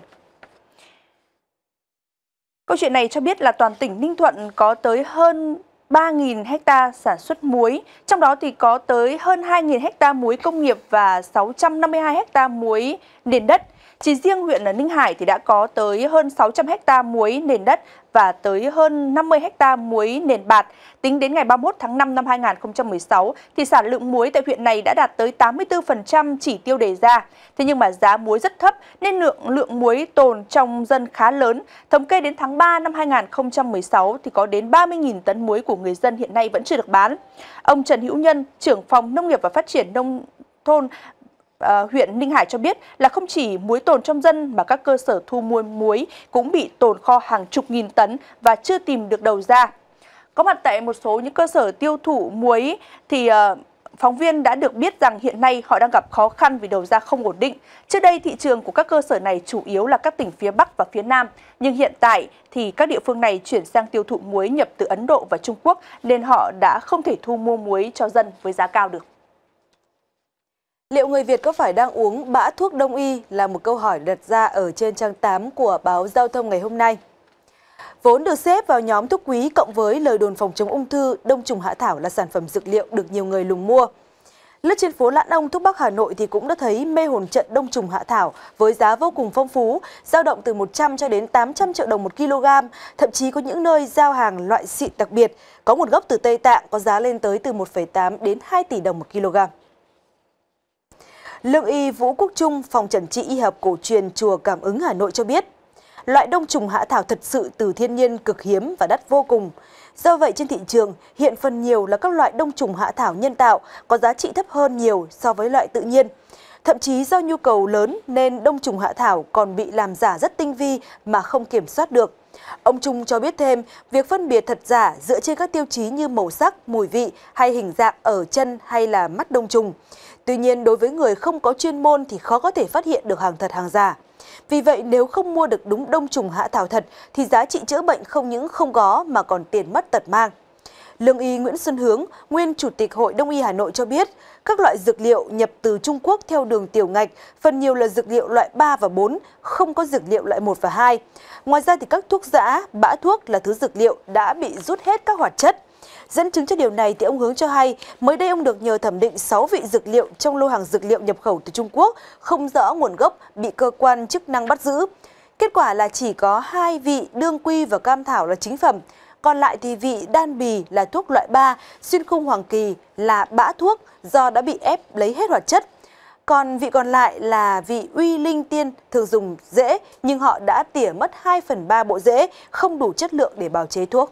Câu chuyện này cho biết là toàn tỉnh Ninh Thuận có tới hơn 3.000 ha sản xuất muối, trong đó thì có tới hơn 2.000 ha muối công nghiệp và 652 ha muối nền đất. Chỉ riêng huyện ở Ninh Hải thì đã có tới hơn 600 ha muối nền đất và tới hơn 50 ha muối nền bạt. Tính đến ngày 31 tháng 5 năm 2016 thì sản lượng muối tại huyện này đã đạt tới 84% chỉ tiêu đề ra. Thế nhưng mà giá muối rất thấp nên lượng muối tồn trong dân khá lớn. Thống kê đến tháng 3 năm 2016 thì có đến 30.000 tấn muối của người dân hiện nay vẫn chưa được bán. Ông Trần Hữu Nhân, trưởng phòng Nông nghiệp và Phát triển Nông thôn huyện Ninh Hải cho biết là không chỉ muối tồn trong dân mà các cơ sở thu mua muối cũng bị tồn kho hàng chục nghìn tấn và chưa tìm được đầu ra. Có mặt tại một số những cơ sở tiêu thụ muối thì phóng viên đã được biết rằng hiện nay họ đang gặp khó khăn vì đầu ra không ổn định. Trước đây thị trường của các cơ sở này chủ yếu là các tỉnh phía Bắc và phía Nam, nhưng hiện tại thì các địa phương này chuyển sang tiêu thụ muối nhập từ Ấn Độ và Trung Quốc nên họ đã không thể thu mua muối cho dân với giá cao được. Liệu người Việt có phải đang uống bã thuốc đông y là một câu hỏi đặt ra ở trên trang 8 của báo Giao thông ngày hôm nay. Vốn được xếp vào nhóm thuốc quý cộng với lời đồn phòng chống ung thư, đông trùng hạ thảo là sản phẩm dược liệu được nhiều người lùng mua. Lướt trên phố Lãn Ông, Thuốc Bắc Hà Nội thì cũng đã thấy mê hồn trận đông trùng hạ thảo với giá vô cùng phong phú, dao động từ 100 cho đến 800 triệu đồng 1 kg, thậm chí có những nơi giao hàng loại xịn đặc biệt, có nguồn gốc từ Tây Tạng có giá lên tới từ 1,8 đến 2 tỷ đồng 1 kg. Lương y Vũ Quốc Trung, phòng chẩn trị y học cổ truyền Chùa Cảm Ứng Hà Nội cho biết, loại đông trùng hạ thảo thật sự từ thiên nhiên cực hiếm và đắt vô cùng. Do vậy trên thị trường hiện phần nhiều là các loại đông trùng hạ thảo nhân tạo có giá trị thấp hơn nhiều so với loại tự nhiên. Thậm chí do nhu cầu lớn nên đông trùng hạ thảo còn bị làm giả rất tinh vi mà không kiểm soát được. Ông Trung cho biết thêm, việc phân biệt thật giả dựa trên các tiêu chí như màu sắc, mùi vị hay hình dạng ở chân hay là mắt đông trùng. Tuy nhiên, đối với người không có chuyên môn thì khó có thể phát hiện được hàng thật hàng giả. Vì vậy, nếu không mua được đúng đông trùng hạ thảo thật thì giá trị chữa bệnh không những không có mà còn tiền mất tật mang. Lương y Nguyễn Xuân Hướng, nguyên Chủ tịch Hội Đông y Hà Nội cho biết, các loại dược liệu nhập từ Trung Quốc theo đường tiểu ngạch phần nhiều là dược liệu loại 3 và 4, không có dược liệu loại 1 và 2. Ngoài ra thì các thuốc giã, bã thuốc là thứ dược liệu đã bị rút hết các hoạt chất. Dẫn chứng cho điều này thì ông Hướng cho hay, mới đây ông được nhờ thẩm định 6 vị dược liệu trong lô hàng dược liệu nhập khẩu từ Trung Quốc không rõ nguồn gốc bị cơ quan chức năng bắt giữ. Kết quả là chỉ có 2 vị đương quy và cam thảo là chính phẩm, còn lại thì vị đan bì là thuốc loại 3, xuyên khung hoàng kỳ là bã thuốc do đã bị ép lấy hết hoạt chất. Còn vị còn lại là vị uy linh tiên thường dùng rễ, nhưng họ đã tỉa mất 2/3 bộ rễ, không đủ chất lượng để bào chế thuốc.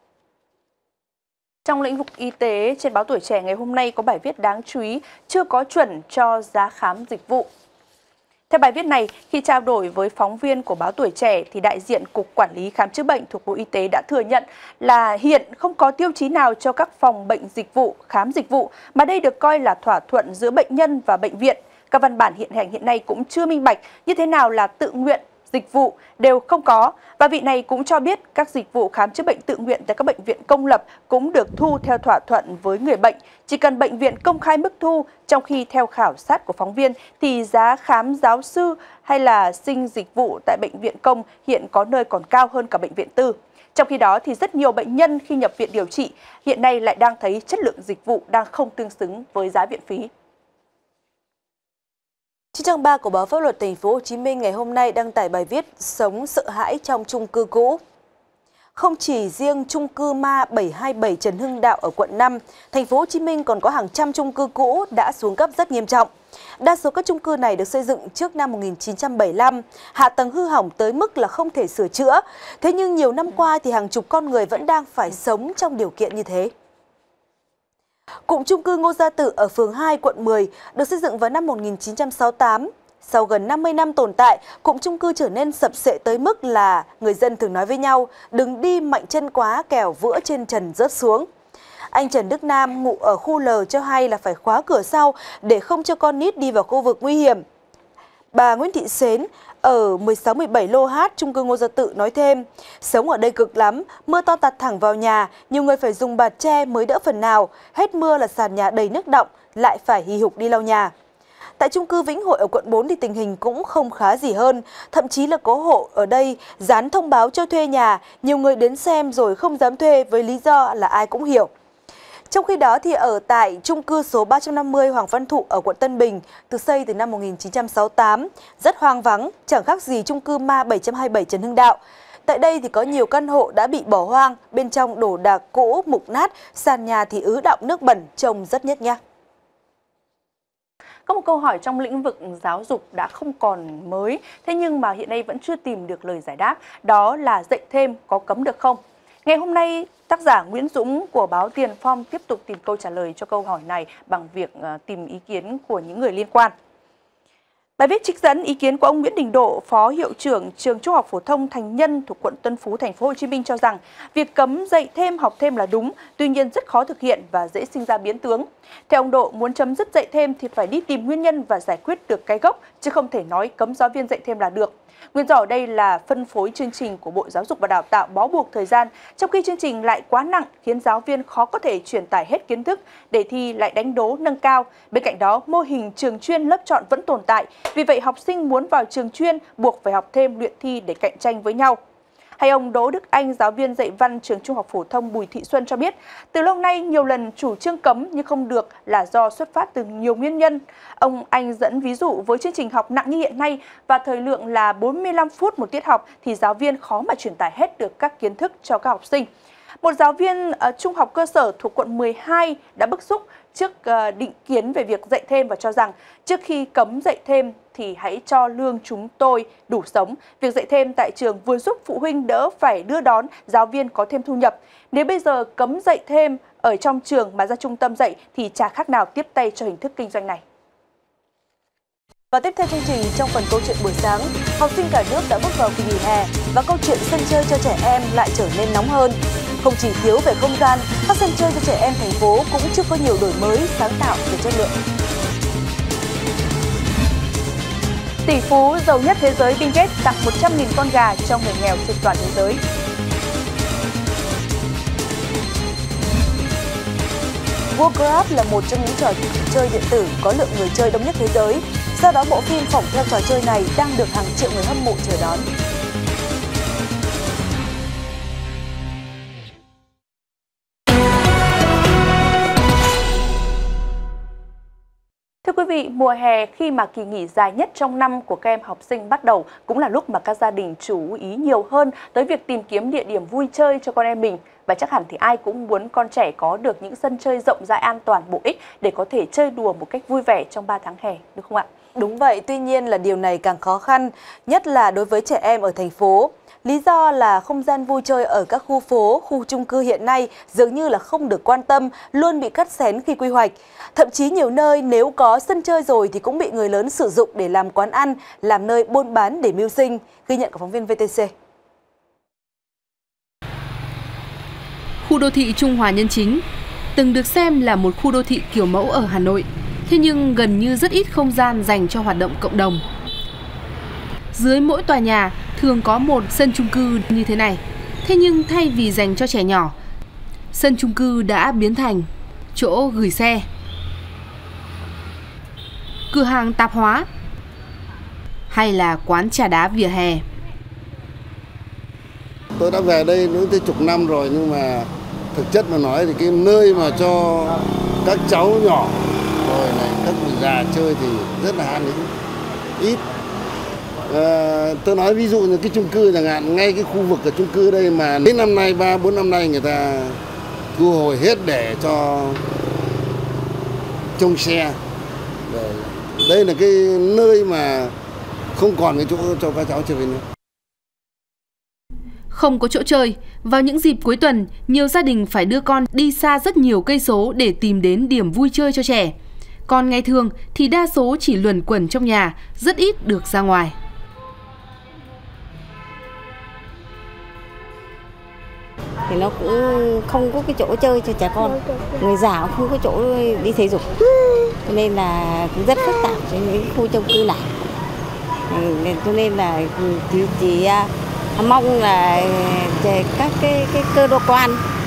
Trong lĩnh vực y tế, trên báo Tuổi Trẻ ngày hôm nay có bài viết đáng chú ý chưa có chuẩn cho giá khám dịch vụ. Theo bài viết này, khi trao đổi với phóng viên của báo Tuổi Trẻ thì đại diện Cục Quản lý Khám chữa bệnh thuộc Bộ Y tế đã thừa nhận là hiện không có tiêu chí nào cho các phòng bệnh dịch vụ, khám dịch vụ, mà đây được coi là thỏa thuận giữa bệnh nhân và bệnh viện. Các văn bản hiện hành hiện nay cũng chưa minh bạch như thế nào là tự nguyện, dịch vụ đều không có. Và vị này cũng cho biết các dịch vụ khám chữa bệnh tự nguyện tại các bệnh viện công lập cũng được thu theo thỏa thuận với người bệnh. Chỉ cần bệnh viện công khai mức thu, trong khi theo khảo sát của phóng viên thì giá khám giáo sư hay là sinh dịch vụ tại bệnh viện công hiện có nơi còn cao hơn cả bệnh viện tư. Trong khi đó thì rất nhiều bệnh nhân khi nhập viện điều trị hiện nay lại đang thấy chất lượng dịch vụ đang không tương xứng với giá viện phí. Trên trang 3 của báo Pháp luật Thành phố Hồ Chí Minh ngày hôm nay đăng tải bài viết Sống sợ hãi trong chung cư cũ. Không chỉ riêng chung cư Ma 727 Trần Hưng Đạo ở quận 5, Thành phố Hồ Chí Minh còn có hàng trăm chung cư cũ đã xuống cấp rất nghiêm trọng. Đa số các chung cư này được xây dựng trước năm 1975, hạ tầng hư hỏng tới mức là không thể sửa chữa. Thế nhưng nhiều năm qua thì hàng chục con người vẫn đang phải sống trong điều kiện như thế. Cụm chung cư Ngô Gia Tự ở phường 2, quận 10 được xây dựng vào năm 1968. Sau gần 50 năm tồn tại, cụm chung cư trở nên sập xệ tới mức là người dân thường nói với nhau đừng đi mạnh chân quá kẻo vữa trên trần rớt xuống. Anh Trần Đức Nam ngụ ở khu L cho hay là phải khóa cửa sau để không cho con nít đi vào khu vực nguy hiểm. Bà Nguyễn Thị Xến ở 16-17 Lô Hát, chung cư Ngô Gia Tự nói thêm, sống ở đây cực lắm, mưa to tạt thẳng vào nhà, nhiều người phải dùng bạt tre mới đỡ phần nào, hết mưa là sàn nhà đầy nước đọng, lại phải hì hục đi lau nhà. Tại chung cư Vĩnh Hội ở quận 4 thì tình hình cũng không khá gì hơn, thậm chí là có hộ ở đây dán thông báo cho thuê nhà, nhiều người đến xem rồi không dám thuê với lý do là ai cũng hiểu. Trong khi đó thì ở tại chung cư số 350 Hoàng Văn Thụ ở quận Tân Bình, được xây từ năm 1968, rất hoang vắng, chẳng khác gì chung cư Ma 727 Trần Hưng Đạo. Tại đây thì có nhiều căn hộ đã bị bỏ hoang, bên trong đổ đạc cũ, mục nát, sàn nhà thì ứ đọng nước bẩn, trông rất nhếch nhác. Có một câu hỏi trong lĩnh vực giáo dục đã không còn mới, thế nhưng mà hiện nay vẫn chưa tìm được lời giải đáp, đó là dạy thêm có cấm được không? Ngày hôm nay, tác giả Nguyễn Dũng của báo Tiền Phong tiếp tục tìm câu trả lời cho câu hỏi này bằng việc tìm ý kiến của những người liên quan. Bài viết trích dẫn ý kiến của ông Nguyễn Đình Độ, Phó Hiệu trưởng Trường Trung học phổ thông Thành Nhân thuộc quận Tân Phú, Thành phố Hồ Chí Minh cho rằng việc cấm dạy thêm học thêm là đúng, tuy nhiên rất khó thực hiện và dễ sinh ra biến tướng. Theo ông Độ, muốn chấm dứt dạy thêm thì phải đi tìm nguyên nhân và giải quyết được cái gốc, chứ không thể nói cấm giáo viên dạy thêm là được. Nguyên do ở đây là phân phối chương trình của Bộ Giáo dục và Đào tạo bó buộc thời gian, trong khi chương trình lại quá nặng khiến giáo viên khó có thể truyền tải hết kiến thức, đề thi lại đánh đố nâng cao. Bên cạnh đó, mô hình trường chuyên lớp chọn vẫn tồn tại, vì vậy học sinh muốn vào trường chuyên buộc phải học thêm luyện thi để cạnh tranh với nhau. Hay ông Đỗ Đức Anh, giáo viên dạy văn trường Trung học phổ thông Bùi Thị Xuân cho biết, từ lâu nay nhiều lần chủ trương cấm nhưng không được là do xuất phát từ nhiều nguyên nhân. Ông Anh dẫn ví dụ với chương trình học nặng như hiện nay và thời lượng là 45 phút một tiết học thì giáo viên khó mà truyền tải hết được các kiến thức cho các học sinh. Một giáo viên trung học cơ sở thuộc quận 12 đã bức xúc trước định kiến về việc dạy thêm và cho rằng trước khi cấm dạy thêm thì hãy cho lương chúng tôi đủ sống. Việc dạy thêm tại trường vừa giúp phụ huynh đỡ phải đưa đón, giáo viên có thêm thu nhập. Nếu bây giờ cấm dạy thêm ở trong trường mà ra trung tâm dạy thì chả khác nào tiếp tay cho hình thức kinh doanh này. Và tiếp theo chương trình, trong phần câu chuyện buổi sáng, học sinh cả nước đã bước vào kỳ nghỉ hè và câu chuyện sân chơi cho trẻ em lại trở nên nóng hơn. Không chỉ thiếu về không gian, các sân chơi cho trẻ em thành phố cũng chưa có nhiều đổi mới, sáng tạo về chất lượng. Tỷ phú giàu nhất thế giới Bill Gates tặng 100.000 con gà cho người nghèo trên toàn thế giới. Warcraft là một trong những trò chơi điện tử có lượng người chơi đông nhất thế giới. Do đó, bộ phim phỏng theo trò chơi này đang được hàng triệu người hâm mộ chờ đón. Thưa quý vị, mùa hè khi mà kỳ nghỉ dài nhất trong năm của các em học sinh bắt đầu cũng là lúc mà các gia đình chú ý nhiều hơn tới việc tìm kiếm địa điểm vui chơi cho con em mình. Và chắc hẳn thì ai cũng muốn con trẻ có được những sân chơi rộng rãi, an toàn, bổ ích để có thể chơi đùa một cách vui vẻ trong 3 tháng hè, đúng không ạ? Đúng vậy, tuy nhiên là điều này càng khó khăn, nhất là đối với trẻ em ở thành phố. Lý do là không gian vui chơi ở các khu phố, khu chung cư hiện nay dường như là không được quan tâm, luôn bị cắt xén khi quy hoạch. Thậm chí nhiều nơi nếu có sân chơi rồi thì cũng bị người lớn sử dụng để làm quán ăn, làm nơi buôn bán để mưu sinh. Ghi nhận của phóng viên VTC. Khu đô thị Trung Hòa Nhân Chính từng được xem là một khu đô thị kiểu mẫu ở Hà Nội, thế nhưng gần như rất ít không gian dành cho hoạt động cộng đồng. Dưới mỗi tòa nhà thường có một sân chung cư như thế này. Thế nhưng thay vì dành cho trẻ nhỏ, sân chung cư đã biến thành chỗ gửi xe, cửa hàng tạp hóa hay là quán trà đá vỉa hè. Tôi đã về đây đến tới chục năm rồi, nhưng mà thực chất mà nói thì cái nơi mà cho các cháu nhỏ rồi này, các người già chơi thì rất là hạn ít. Tôi nói ví dụ như cái chung cư chẳng hạn, ngay cái khu vực ở chung cư đây mà đến năm nay, 3-4 năm nay người ta thu hồi hết để cho trông xe. Đây là cái nơi mà không còn cái chỗ cho các cháu chơi nữa. Không có chỗ chơi, vào những dịp cuối tuần, nhiều gia đình phải đưa con đi xa rất nhiều cây số để tìm đến điểm vui chơi cho trẻ. Còn ngày thường thì đa số chỉ luẩn quẩn trong nhà, rất ít được ra ngoài. Thì nó cũng không có cái chỗ chơi cho trẻ con, người già cũng không có chỗ đi thể dục, cho nên là cũng rất phức tạp cho những khu chung cư này. Cho nên là chỉ mong là các cái cơ quan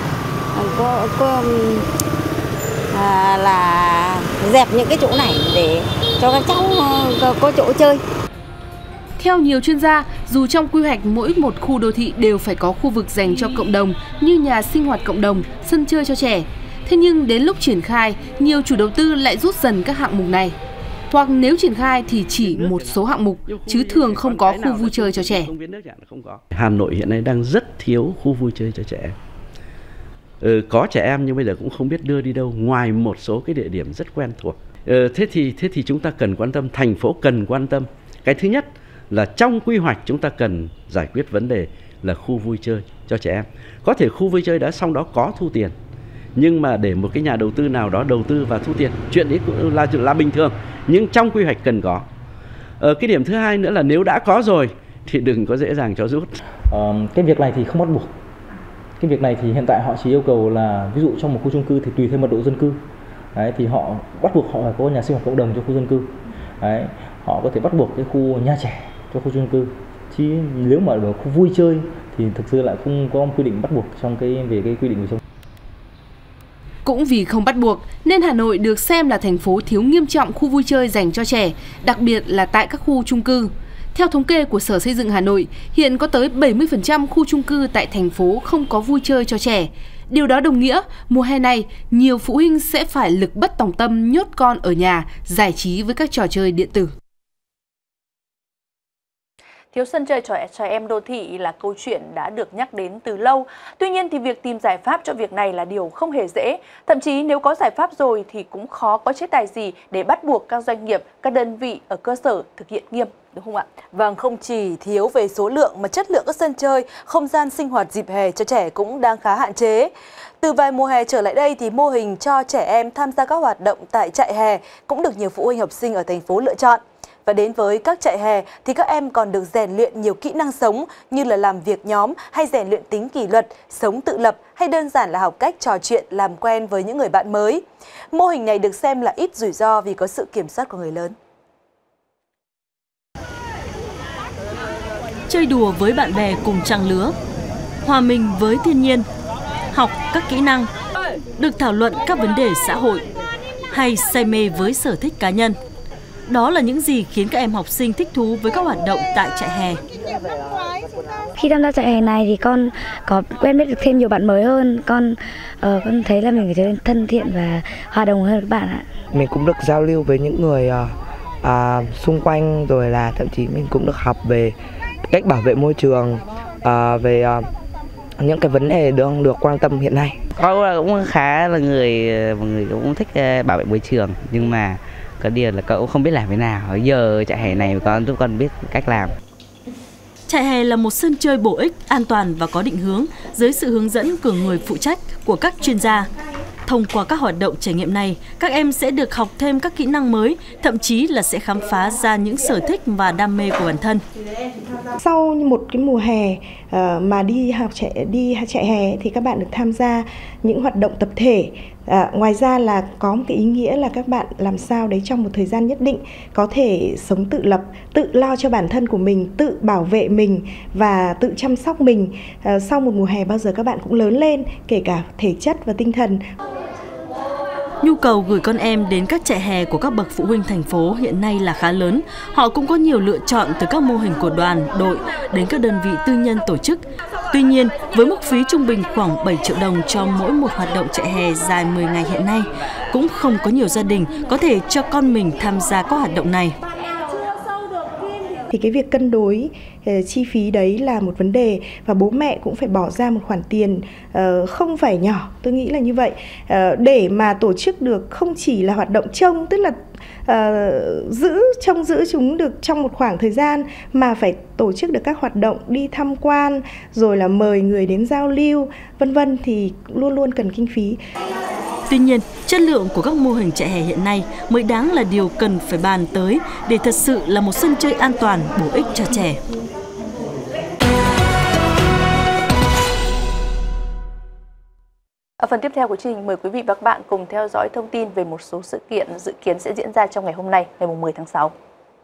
là dẹp những cái chỗ này để cho các cháu có chỗ chơi. Theo nhiều chuyên gia, dù trong quy hoạch mỗi một khu đô thị đều phải có khu vực dành cho cộng đồng như nhà sinh hoạt cộng đồng, sân chơi cho trẻ, thế nhưng đến lúc triển khai, nhiều chủ đầu tư lại rút dần các hạng mục này. Hoặc nếu triển khai thì chỉ một số hạng mục, chứ thường không có khu vui chơi cho trẻ. Hà Nội hiện nay đang rất thiếu khu vui chơi cho trẻ em. Có trẻ em nhưng bây giờ cũng không biết đưa đi đâu, ngoài một số cái địa điểm rất quen thuộc. Thế thì chúng ta cần quan tâm, thành phố cần quan tâm. Cái thứ nhất là trong quy hoạch chúng ta cần giải quyết vấn đề là khu vui chơi cho trẻ em. Có thể khu vui chơi đã xong đó có thu tiền, nhưng mà để một cái nhà đầu tư nào đó đầu tư và thu tiền, chuyện đấy cũng là bình thường, nhưng trong quy hoạch cần có. Cái điểm thứ hai nữa là nếu đã có rồi thì đừng có dễ dàng cho rút. Cái việc này thì không bắt buộc. Cái việc này thì hiện tại họ chỉ yêu cầu là ví dụ trong một khu chung cư thì tùy theo mật độ dân cư. Đấy, thì họ bắt buộc họ phải có nhà sinh hoạt cộng đồng cho khu dân cư. Đấy, họ có thể bắt buộc cái khu nhà trẻ cho khu chung cư. Chứ nếu mà ở khu vui chơi thì thực sự lại không có quy định bắt buộc trong về cái quy định của trong. Cũng vì không bắt buộc nên Hà Nội được xem là thành phố thiếu nghiêm trọng khu vui chơi dành cho trẻ, đặc biệt là tại các khu chung cư. Theo thống kê của Sở Xây dựng Hà Nội, hiện có tới 70% khu chung cư tại thành phố không có vui chơi cho trẻ. Điều đó đồng nghĩa, mùa hè này, nhiều phụ huynh sẽ phải lực bất tòng tâm nhốt con ở nhà, giải trí với các trò chơi điện tử. Thiếu sân chơi cho trẻ em đô thị là câu chuyện đã được nhắc đến từ lâu. Tuy nhiên thì việc tìm giải pháp cho việc này là điều không hề dễ. Thậm chí nếu có giải pháp rồi thì cũng khó có chế tài gì để bắt buộc các doanh nghiệp, các đơn vị ở cơ sở thực hiện nghiêm, đúng không ạ? Vâng, không chỉ thiếu về số lượng mà chất lượng các sân chơi, không gian sinh hoạt dịp hè cho trẻ cũng đang khá hạn chế. Từ vài mùa hè trở lại đây thì mô hình cho trẻ em tham gia các hoạt động tại trại hè cũng được nhiều phụ huynh học sinh ở thành phố lựa chọn. Và đến với các trại hè thì các em còn được rèn luyện nhiều kỹ năng sống như là làm việc nhóm hay rèn luyện tính kỷ luật, sống tự lập hay đơn giản là học cách trò chuyện, làm quen với những người bạn mới. Mô hình này được xem là ít rủi ro vì có sự kiểm soát của người lớn. Chơi đùa với bạn bè cùng trang lứa, hòa mình với thiên nhiên, học các kỹ năng, được thảo luận các vấn đề xã hội hay say mê với sở thích cá nhân. Đó là những gì khiến các em học sinh thích thú với các hoạt động tại trại hè. Khi tham gia trại hè này thì con có quen biết được thêm nhiều bạn mới hơn. Con thấy là mình trở nên thân thiện và hòa đồng hơn các bạn ạ. Mình cũng được giao lưu với những người xung quanh, rồi là thậm chí mình cũng được học về cách bảo vệ môi trường, về những cái vấn đề đang được quan tâm hiện nay. Cậu cũng khá là một người cũng thích bảo vệ môi trường, nhưng mà có điều là cậu không biết làm thế nào. Giờ trại hè này con giúp con biết cách làm. Trại hè là một sân chơi bổ ích, an toàn và có định hướng dưới sự hướng dẫn của người phụ trách của các chuyên gia. Thông qua các hoạt động trải nghiệm này, các em sẽ được học thêm các kỹ năng mới, thậm chí là sẽ khám phá ra những sở thích và đam mê của bản thân. Sau một cái mùa hè mà đi trại hè thì các bạn được tham gia những hoạt động tập thể. Ngoài ra là có một cái ý nghĩa là các bạn làm sao đấy trong một thời gian nhất định có thể sống tự lập, tự lo cho bản thân của mình, tự bảo vệ mình và tự chăm sóc mình. Sau một mùa hè bao giờ các bạn cũng lớn lên, kể cả thể chất và tinh thần. Nhu cầu gửi con em đến các trại hè của các bậc phụ huynh thành phố hiện nay là khá lớn. Họ cũng có nhiều lựa chọn từ các mô hình của đoàn, đội đến các đơn vị tư nhân tổ chức. Tuy nhiên, với mức phí trung bình khoảng 7 triệu đồng cho mỗi một hoạt động trại hè dài 10 ngày hiện nay, cũng không có nhiều gia đình có thể cho con mình tham gia các hoạt động này. Thì cái việc cân đối chi phí đấy là một vấn đề và bố mẹ cũng phải bỏ ra một khoản tiền không phải nhỏ, tôi nghĩ là như vậy, để mà tổ chức được không chỉ là hoạt động trông, tức là trông giữ chúng được trong một khoảng thời gian, mà phải tổ chức được các hoạt động đi tham quan rồi là mời người đến giao lưu vân vân, thì luôn luôn cần kinh phí. Tuy nhiên, chất lượng của các mô hình trại hè hiện nay mới đáng là điều cần phải bàn tới để thật sự là một sân chơi an toàn, bổ ích cho trẻ. Ở phần tiếp theo của chương trình, mời quý vị và các bạn cùng theo dõi thông tin về một số sự kiện dự kiến sẽ diễn ra trong ngày hôm nay, ngày 10 tháng 6.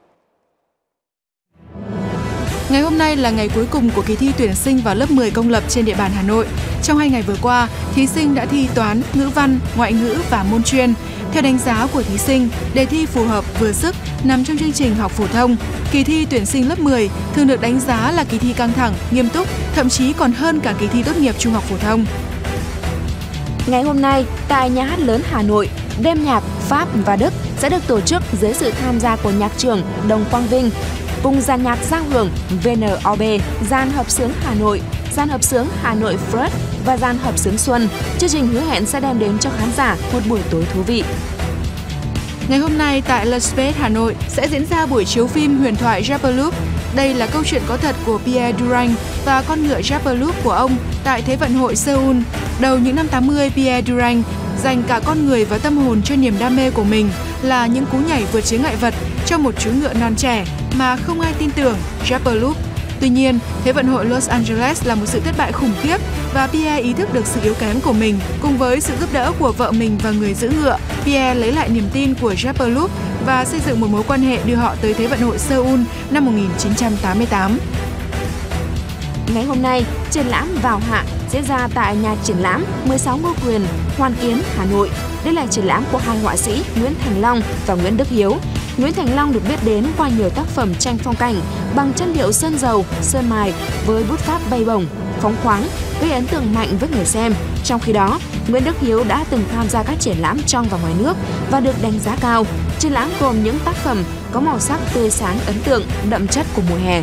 Ngày hôm nay là ngày cuối cùng của kỳ thi tuyển sinh vào lớp 10 công lập trên địa bàn Hà Nội. Trong 2 ngày vừa qua, thí sinh đã thi toán, ngữ văn, ngoại ngữ và môn chuyên. Theo đánh giá của thí sinh, đề thi phù hợp, vừa sức, nằm trong chương trình học phổ thông. Kỳ thi tuyển sinh lớp 10 thường được đánh giá là kỳ thi căng thẳng, nghiêm túc, thậm chí còn hơn cả kỳ thi tốt nghiệp trung học phổ thông. Ngày hôm nay, tại Nhà hát lớn Hà Nội, đêm nhạc Pháp và Đức sẽ được tổ chức dưới sự tham gia của nhạc trưởng Đồng Quang Vinh, cùng dàn nhạc giao hưởng VNOB, dàn hợp xướng Hà Nội, dàn hợp xướng Hà Nội Freud và dàn hợp xướng Xuân. Chương trình hứa hẹn sẽ đem đến cho khán giả một buổi tối thú vị. Ngày hôm nay tại Le Space Hà Nội sẽ diễn ra buổi chiếu phim huyền thoại Jappeloup. Đây là câu chuyện có thật của Pierre Durand và con ngựa Jappeloup của ông tại Thế vận hội Seoul. Đầu những năm 80, Pierre Durand dành cả con người và tâm hồn cho niềm đam mê của mình là những cú nhảy vượt chướng ngại vật cho một chú ngựa non trẻ mà không ai tin tưởng, Jappeloup. Tuy nhiên, Thế vận hội Los Angeles là một sự thất bại khủng khiếp và Pierre ý thức được sự yếu kém của mình. Cùng với sự giúp đỡ của vợ mình và người giữ ngựa, Pierre lấy lại niềm tin của Jappeloup và xây dựng một mối quan hệ đưa họ tới Thế vận hội Seoul năm 1988. Ngày hôm nay, triển lãm Vào Hạ diễn ra tại nhà triển lãm 16 Ngô Quyền, Hoàn Kiếm, Hà Nội. Đây là triển lãm của hai họa sĩ Nguyễn Thành Long và Nguyễn Đức Hiếu. Nguyễn Thành Long được biết đến qua nhiều tác phẩm tranh phong cảnh bằng chất liệu sơn dầu, sơn mài với bút pháp bay bổng, phóng khoáng, gây ấn tượng mạnh với người xem. Trong khi đó, Nguyễn Đức Hiếu đã từng tham gia các triển lãm trong và ngoài nước và được đánh giá cao. Triển lãm gồm những tác phẩm có màu sắc tươi sáng ấn tượng, đậm chất của mùa hè.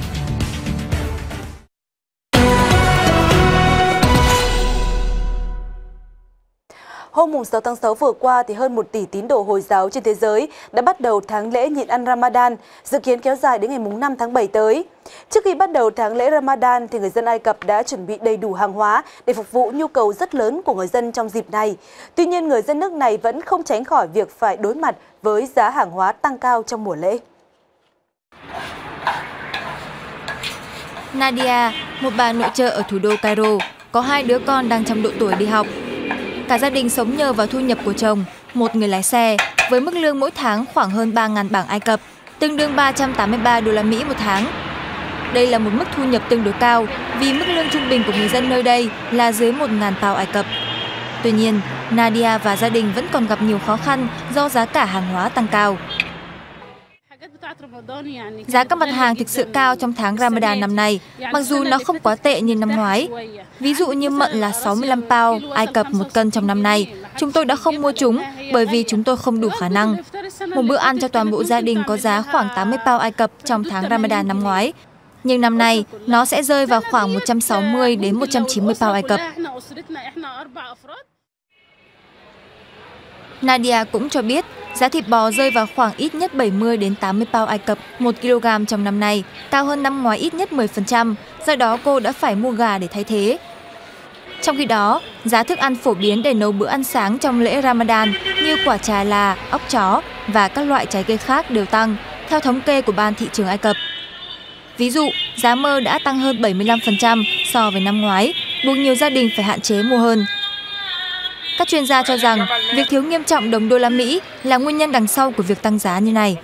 Hôm 6 tháng 6 vừa qua, thì hơn 1 tỷ tín đồ Hồi giáo trên thế giới đã bắt đầu tháng lễ nhịn ăn Ramadan, dự kiến kéo dài đến ngày 5 tháng 7 tới. Trước khi bắt đầu tháng lễ Ramadan, thì người dân Ai Cập đã chuẩn bị đầy đủ hàng hóa để phục vụ nhu cầu rất lớn của người dân trong dịp này. Tuy nhiên, người dân nước này vẫn không tránh khỏi việc phải đối mặt với giá hàng hóa tăng cao trong mùa lễ. Nadia, một bà nội trợ ở thủ đô Cairo, có 2 đứa con đang trong độ tuổi đi học. Cả gia đình sống nhờ vào thu nhập của chồng, một người lái xe, với mức lương mỗi tháng khoảng hơn 3.000 bảng Ai Cập, tương đương 383 đô la Mỹ một tháng. Đây là một mức thu nhập tương đối cao vì mức lương trung bình của người dân nơi đây là dưới 1.000 pound Ai Cập. Tuy nhiên, Nadia và gia đình vẫn còn gặp nhiều khó khăn do giá cả hàng hóa tăng cao. Giá các mặt hàng thực sự cao trong tháng Ramadan năm nay, mặc dù nó không quá tệ như năm ngoái. Ví dụ như mận là 65 pound Ai Cập 1 cân trong năm nay. Chúng tôi đã không mua chúng bởi vì chúng tôi không đủ khả năng. Một bữa ăn cho toàn bộ gia đình có giá khoảng 80 pound Ai Cập trong tháng Ramadan năm ngoái. nhưng năm nay nó sẽ rơi vào khoảng 160 đến 190 pound Ai Cập. Nadia cũng cho biết giá thịt bò rơi vào khoảng ít nhất 70 đến 80 pound Ai Cập 1 kg trong năm nay, cao hơn năm ngoái ít nhất 10%, do đó cô đã phải mua gà để thay thế. Trong khi đó, giá thức ăn phổ biến để nấu bữa ăn sáng trong lễ Ramadan như quả trà là, ốc chó và các loại trái cây khác đều tăng, theo thống kê của Ban Thị trường Ai Cập. Ví dụ, giá mơ đã tăng hơn 75% so với năm ngoái, buộc nhiều gia đình phải hạn chế mua hơn. Các chuyên gia cho rằng, việc thiếu nghiêm trọng đồng đô la Mỹ là nguyên nhân đằng sau của việc tăng giá như này.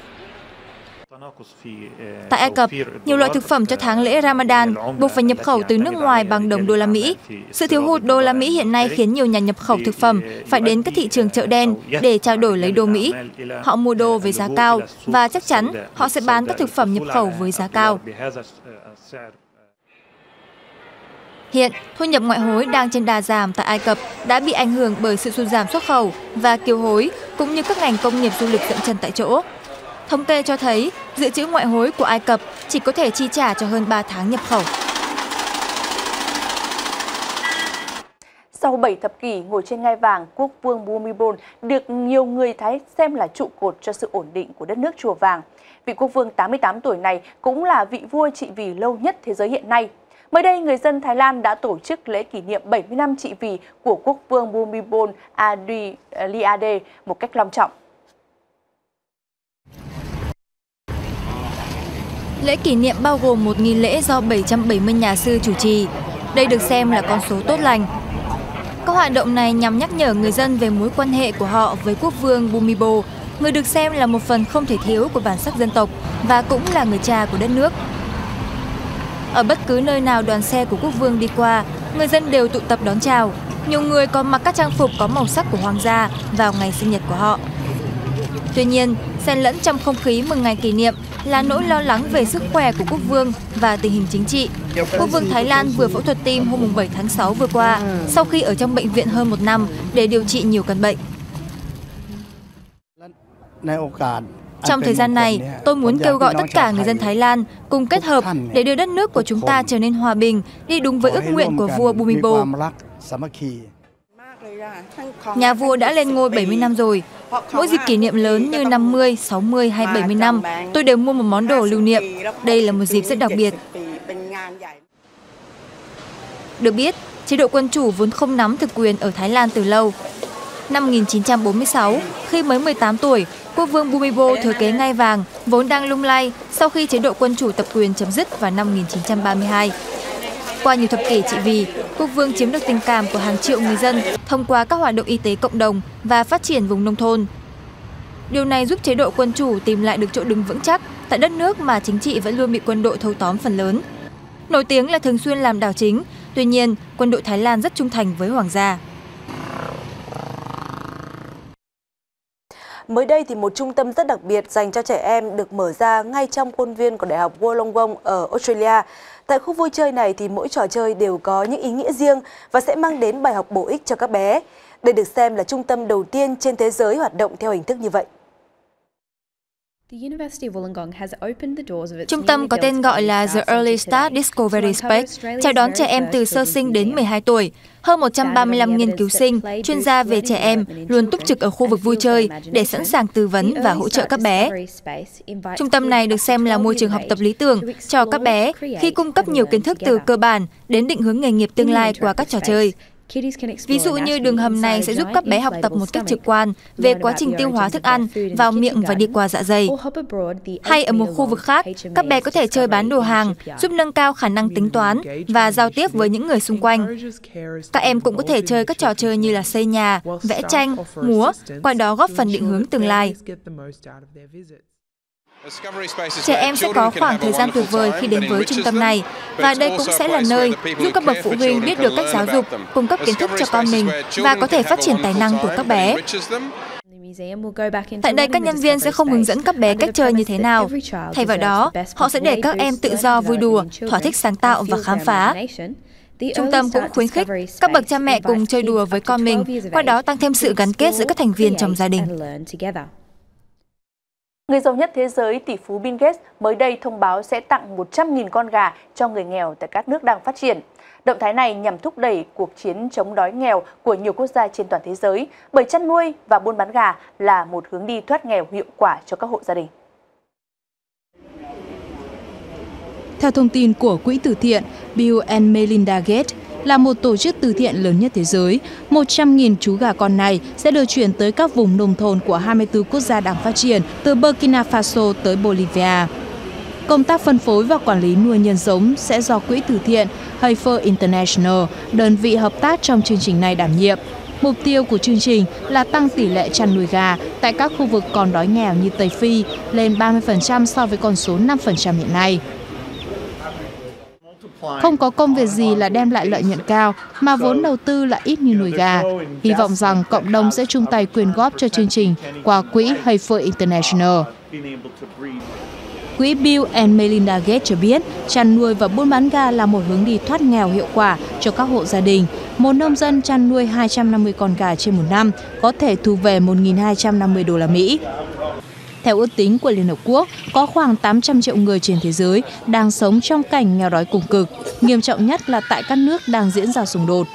Tại Ai Cập, nhiều loại thực phẩm cho tháng lễ Ramadan buộc phải nhập khẩu từ nước ngoài bằng đồng đô la Mỹ. Sự thiếu hụt đô la Mỹ hiện nay khiến nhiều nhà nhập khẩu thực phẩm phải đến các thị trường chợ đen để trao đổi lấy đô Mỹ. Họ mua đô với giá cao và chắc chắn họ sẽ bán các thực phẩm nhập khẩu với giá cao. Hiện, thu nhập ngoại hối đang trên đà giảm tại Ai Cập đã bị ảnh hưởng bởi sự sụt giảm xuất khẩu và kiều hối, cũng như các ngành công nghiệp du lịch dậm chân tại chỗ. Thống kê cho thấy, dự trữ ngoại hối của Ai Cập chỉ có thể chi trả cho hơn 3 tháng nhập khẩu. Sau 7 thập kỷ ngồi trên ngai vàng, quốc vương Bhumibol được nhiều người Thái xem là trụ cột cho sự ổn định của đất nước Chùa Vàng. Vị quốc vương 88 tuổi này cũng là vị vua trị vì lâu nhất thế giới hiện nay. Mới đây, người dân Thái Lan đã tổ chức lễ kỷ niệm 70 năm trị vì của quốc vương Bhumibol Adulyadej một cách long trọng. Lễ kỷ niệm bao gồm 1.000 lễ do 770 nhà sư chủ trì. Đây được xem là con số tốt lành. Các hoạt động này nhằm nhắc nhở người dân về mối quan hệ của họ với quốc vương Bhumibol, người được xem là một phần không thể thiếu của bản sắc dân tộc và cũng là người cha của đất nước. Ở bất cứ nơi nào đoàn xe của quốc vương đi qua, người dân đều tụ tập đón chào. Nhiều người còn mặc các trang phục có màu sắc của hoàng gia vào ngày sinh nhật của họ. Tuy nhiên, xen lẫn trong không khí mừng ngày kỷ niệm là nỗi lo lắng về sức khỏe của quốc vương và tình hình chính trị. Quốc vương Thái Lan vừa phẫu thuật tim hôm 7 tháng 6 vừa qua, sau khi ở trong bệnh viện hơn 1 năm để điều trị nhiều căn bệnh. Trong thời gian này, tôi muốn kêu gọi tất cả người dân Thái Lan cùng kết hợp để đưa đất nước của chúng ta trở nên hòa bình, đi đúng với ước nguyện của vua Bhumibol. Nhà vua đã lên ngôi 70 năm rồi. Mỗi dịp kỷ niệm lớn như 50, 60 hay 70 năm, tôi đều mua một món đồ lưu niệm. Đây là một dịp rất đặc biệt. Được biết, chế độ quân chủ vốn không nắm thực quyền ở Thái Lan từ lâu. Năm 1946, khi mới 18 tuổi, quốc vương Bhumibol thừa kế ngai vàng vốn đang lung lay sau khi chế độ quân chủ tập quyền chấm dứt vào năm 1932. Qua nhiều thập kỷ trị vì, quốc vương chiếm được tình cảm của hàng triệu người dân thông qua các hoạt động y tế cộng đồng và phát triển vùng nông thôn. Điều này giúp chế độ quân chủ tìm lại được chỗ đứng vững chắc tại đất nước mà chính trị vẫn luôn bị quân đội thâu tóm phần lớn. Nổi tiếng là thường xuyên làm đảo chính, tuy nhiên quân đội Thái Lan rất trung thành với hoàng gia. Mới đây thì một trung tâm rất đặc biệt dành cho trẻ em được mở ra ngay trong khuôn viên của Đại học Wollongong ở Australia. Tại khu vui chơi này thì mỗi trò chơi đều có những ý nghĩa riêng và sẽ mang đến bài học bổ ích cho các bé. Đây được xem là trung tâm đầu tiên trên thế giới hoạt động theo hình thức như vậy. Trung tâm có tên gọi là The Early Start Discovery Space, chào đón trẻ em từ sơ sinh đến 12 tuổi. Hơn 135 nghiên cứu sinh, chuyên gia về trẻ em luôn túc trực ở khu vực vui chơi để sẵn sàng tư vấn và hỗ trợ các bé. Trung tâm này được xem là môi trường học tập lý tưởng cho các bé khi cung cấp nhiều kiến thức từ cơ bản đến định hướng nghề nghiệp tương lai qua các trò chơi. Ví dụ như đường hầm này sẽ giúp các bé học tập một cách trực quan về quá trình tiêu hóa thức ăn vào miệng và đi qua dạ dày. Hay ở một khu vực khác, các bé có thể chơi bán đồ hàng, giúp nâng cao khả năng tính toán và giao tiếp với những người xung quanh. Các em cũng có thể chơi các trò chơi như là xây nhà, vẽ tranh, múa, qua đó góp phần định hướng tương lai. Trẻ em sẽ có khoảng thời gian tuyệt vời khi đến với trung tâm này, và đây cũng sẽ là nơi giúp các bậc phụ huynh biết được cách giáo dục, cung cấp kiến thức cho con mình và có thể phát triển tài năng của các bé. Tại đây, các nhân viên sẽ không hướng dẫn các bé cách chơi như thế nào. Thay vào đó, họ sẽ để các em tự do vui đùa, thỏa thích sáng tạo và khám phá. Trung tâm cũng khuyến khích các bậc cha mẹ cùng chơi đùa với con mình, qua đó tăng thêm sự gắn kết giữa các thành viên trong gia đình. Người giàu nhất thế giới, tỷ phú Bill Gates mới đây thông báo sẽ tặng 100.000 con gà cho người nghèo tại các nước đang phát triển. Động thái này nhằm thúc đẩy cuộc chiến chống đói nghèo của nhiều quốc gia trên toàn thế giới, bởi chăn nuôi và buôn bán gà là một hướng đi thoát nghèo hiệu quả cho các hộ gia đình. Theo thông tin của quỹ từ thiện Bill and Melinda Gates, là một tổ chức từ thiện lớn nhất thế giới, 100.000 chú gà con này sẽ được chuyển tới các vùng nông thôn của 24 quốc gia đang phát triển, từ Burkina Faso tới Bolivia. Công tác phân phối và quản lý nuôi nhân giống sẽ do quỹ từ thiện Heifer International, đơn vị hợp tác trong chương trình này đảm nhiệm. Mục tiêu của chương trình là tăng tỷ lệ chăn nuôi gà tại các khu vực còn đói nghèo như Tây Phi lên 30% so với con số 5% hiện nay. Không có công việc gì là đem lại lợi nhuận cao, mà vốn đầu tư là ít như nuôi gà. Hy vọng rằng cộng đồng sẽ chung tay quyên góp cho chương trình qua quỹ Heifer International. Quỹ Bill and Melinda Gates cho biết, chăn nuôi và buôn bán gà là một hướng đi thoát nghèo hiệu quả cho các hộ gia đình. Một nông dân chăn nuôi 250 con gà trên một năm có thể thu về 1.250 đô la Mỹ. Theo ước tính của Liên Hợp Quốc, có khoảng 800 triệu người trên thế giới đang sống trong cảnh nghèo đói cùng cực, nghiêm trọng nhất là tại các nước đang diễn ra xung đột.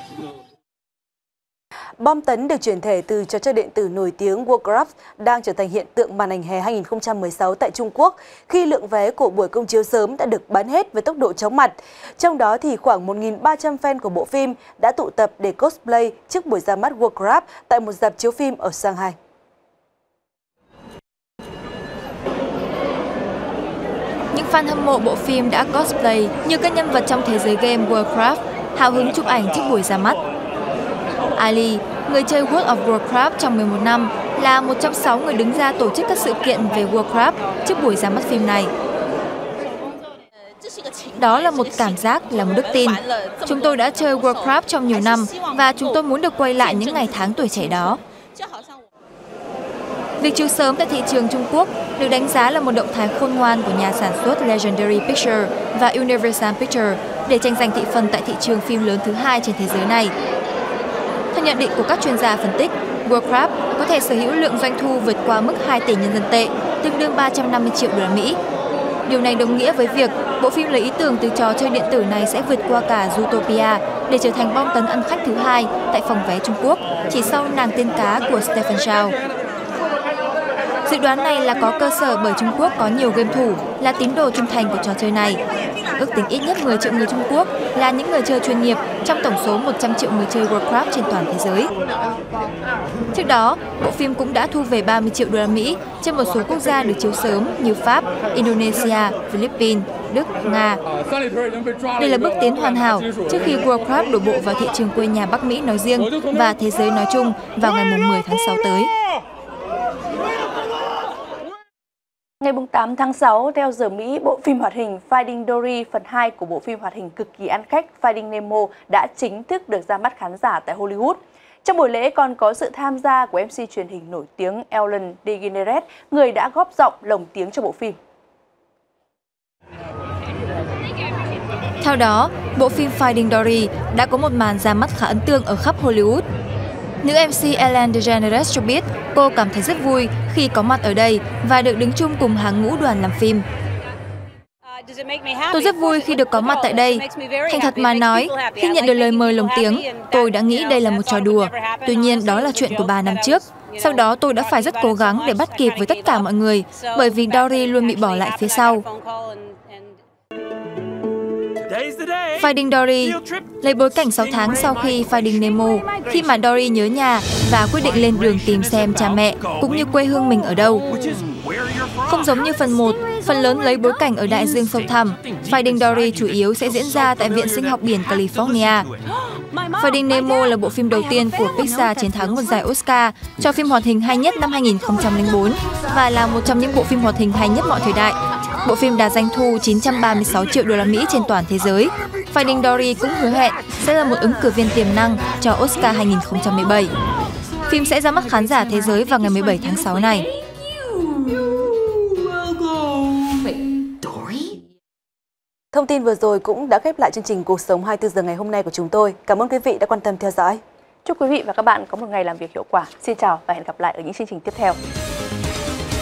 Bom tấn được chuyển thể từ trò chơi điện tử nổi tiếng Warcraft đang trở thành hiện tượng màn ảnh hè 2016 tại Trung Quốc, khi lượng vé của buổi công chiếu sớm đã được bán hết với tốc độ chóng mặt. Trong đó thì khoảng 1.300 fan của bộ phim đã tụ tập để cosplay trước buổi ra mắt Warcraft tại một rạp chiếu phim ở Shanghai. Những fan hâm mộ bộ phim đã cosplay như các nhân vật trong thế giới game Warcraft, hào hứng chụp ảnh trước buổi ra mắt. Ali, người chơi World of Warcraft trong 11 năm, là một trong 6 người đứng ra tổ chức các sự kiện về Warcraft trước buổi ra mắt phim này. Đó là một cảm giác, là một đức tin. Chúng tôi đã chơi Warcraft trong nhiều năm và chúng tôi muốn được quay lại những ngày tháng tuổi trẻ đó. Việc chiếu sớm tại thị trường Trung Quốc được đánh giá là một động thái khôn ngoan của nhà sản xuất Legendary Pictures và Universal Pictures để tranh giành thị phần tại thị trường phim lớn thứ hai trên thế giới này. Theo nhận định của các chuyên gia phân tích, Warcraft có thể sở hữu lượng doanh thu vượt qua mức 2 tỷ nhân dân tệ, tương đương 350 triệu đô la Mỹ. Điều này đồng nghĩa với việc bộ phim lấy ý tưởng từ trò chơi điện tử này sẽ vượt qua cả Zootopia để trở thành bom tấn ăn khách thứ hai tại phòng vé Trung Quốc, chỉ sau Nàng Tiên Cá của Stephen Chow. Dự đoán này là có cơ sở bởi Trung Quốc có nhiều game thủ là tín đồ trung thành của trò chơi này. Ước tính ít nhất 10 triệu người Trung Quốc là những người chơi chuyên nghiệp trong tổng số 100 triệu người chơi Warcraft trên toàn thế giới. Trước đó, bộ phim cũng đã thu về 30 triệu đô la Mỹ trên một số quốc gia được chiếu sớm như Pháp, Indonesia, Philippines, Đức, Nga. Đây là bước tiến hoàn hảo trước khi Warcraft đổ bộ vào thị trường quê nhà Bắc Mỹ nói riêng và thế giới nói chung vào ngày 10 tháng 6 tới. Ngày 8 tháng 6, theo giờ Mỹ, bộ phim hoạt hình Finding Dory phần 2 của bộ phim hoạt hình cực kỳ ăn khách Finding Nemo đã chính thức được ra mắt khán giả tại Hollywood. Trong buổi lễ còn có sự tham gia của MC truyền hình nổi tiếng Ellen DeGeneres, người đã góp giọng lồng tiếng cho bộ phim. Theo đó, bộ phim Finding Dory đã có một màn ra mắt khá ấn tượng ở khắp Hollywood. Nữ MC Ellen DeGeneres cho biết cô cảm thấy rất vui khi có mặt ở đây và được đứng chung cùng hàng ngũ đoàn làm phim. Tôi rất vui khi được có mặt tại đây. Thành thật mà nói, khi nhận được lời mời lồng tiếng, tôi đã nghĩ đây là một trò đùa. Tuy nhiên, đó là chuyện của 3 năm trước. Sau đó tôi đã phải rất cố gắng để bắt kịp với tất cả mọi người, bởi vì Dory luôn bị bỏ lại phía sau. Finding Dory lấy bối cảnh 6 tháng sau khi Finding Nemo, khi mà Dory nhớ nhà và quyết định lên đường tìm xem cha mẹ cũng như quê hương mình ở đâu. Không giống như phần 1, phần lớn lấy bối cảnh ở đại dương sâu thẳm, Finding Dory chủ yếu sẽ diễn ra tại Viện Sinh học Biển California. Finding Nemo là bộ phim đầu tiên của Pixar chiến thắng một giải Oscar cho phim hoạt hình hay nhất năm 2004 và là một trong những bộ phim hoạt hình hay nhất mọi thời đại. Bộ phim đạt doanh thu 936 triệu đô la Mỹ trên toàn thế giới. Finding Dory cũng hứa hẹn sẽ là một ứng cử viên tiềm năng cho Oscar 2017. Phim sẽ ra mắt khán giả thế giới vào ngày 17 tháng 6 này. Thông tin vừa rồi cũng đã khép lại chương trình Cuộc sống 24 giờ ngày hôm nay của chúng tôi. Cảm ơn quý vị đã quan tâm theo dõi. Chúc quý vị và các bạn có một ngày làm việc hiệu quả. Xin chào và hẹn gặp lại ở những chương trình tiếp theo.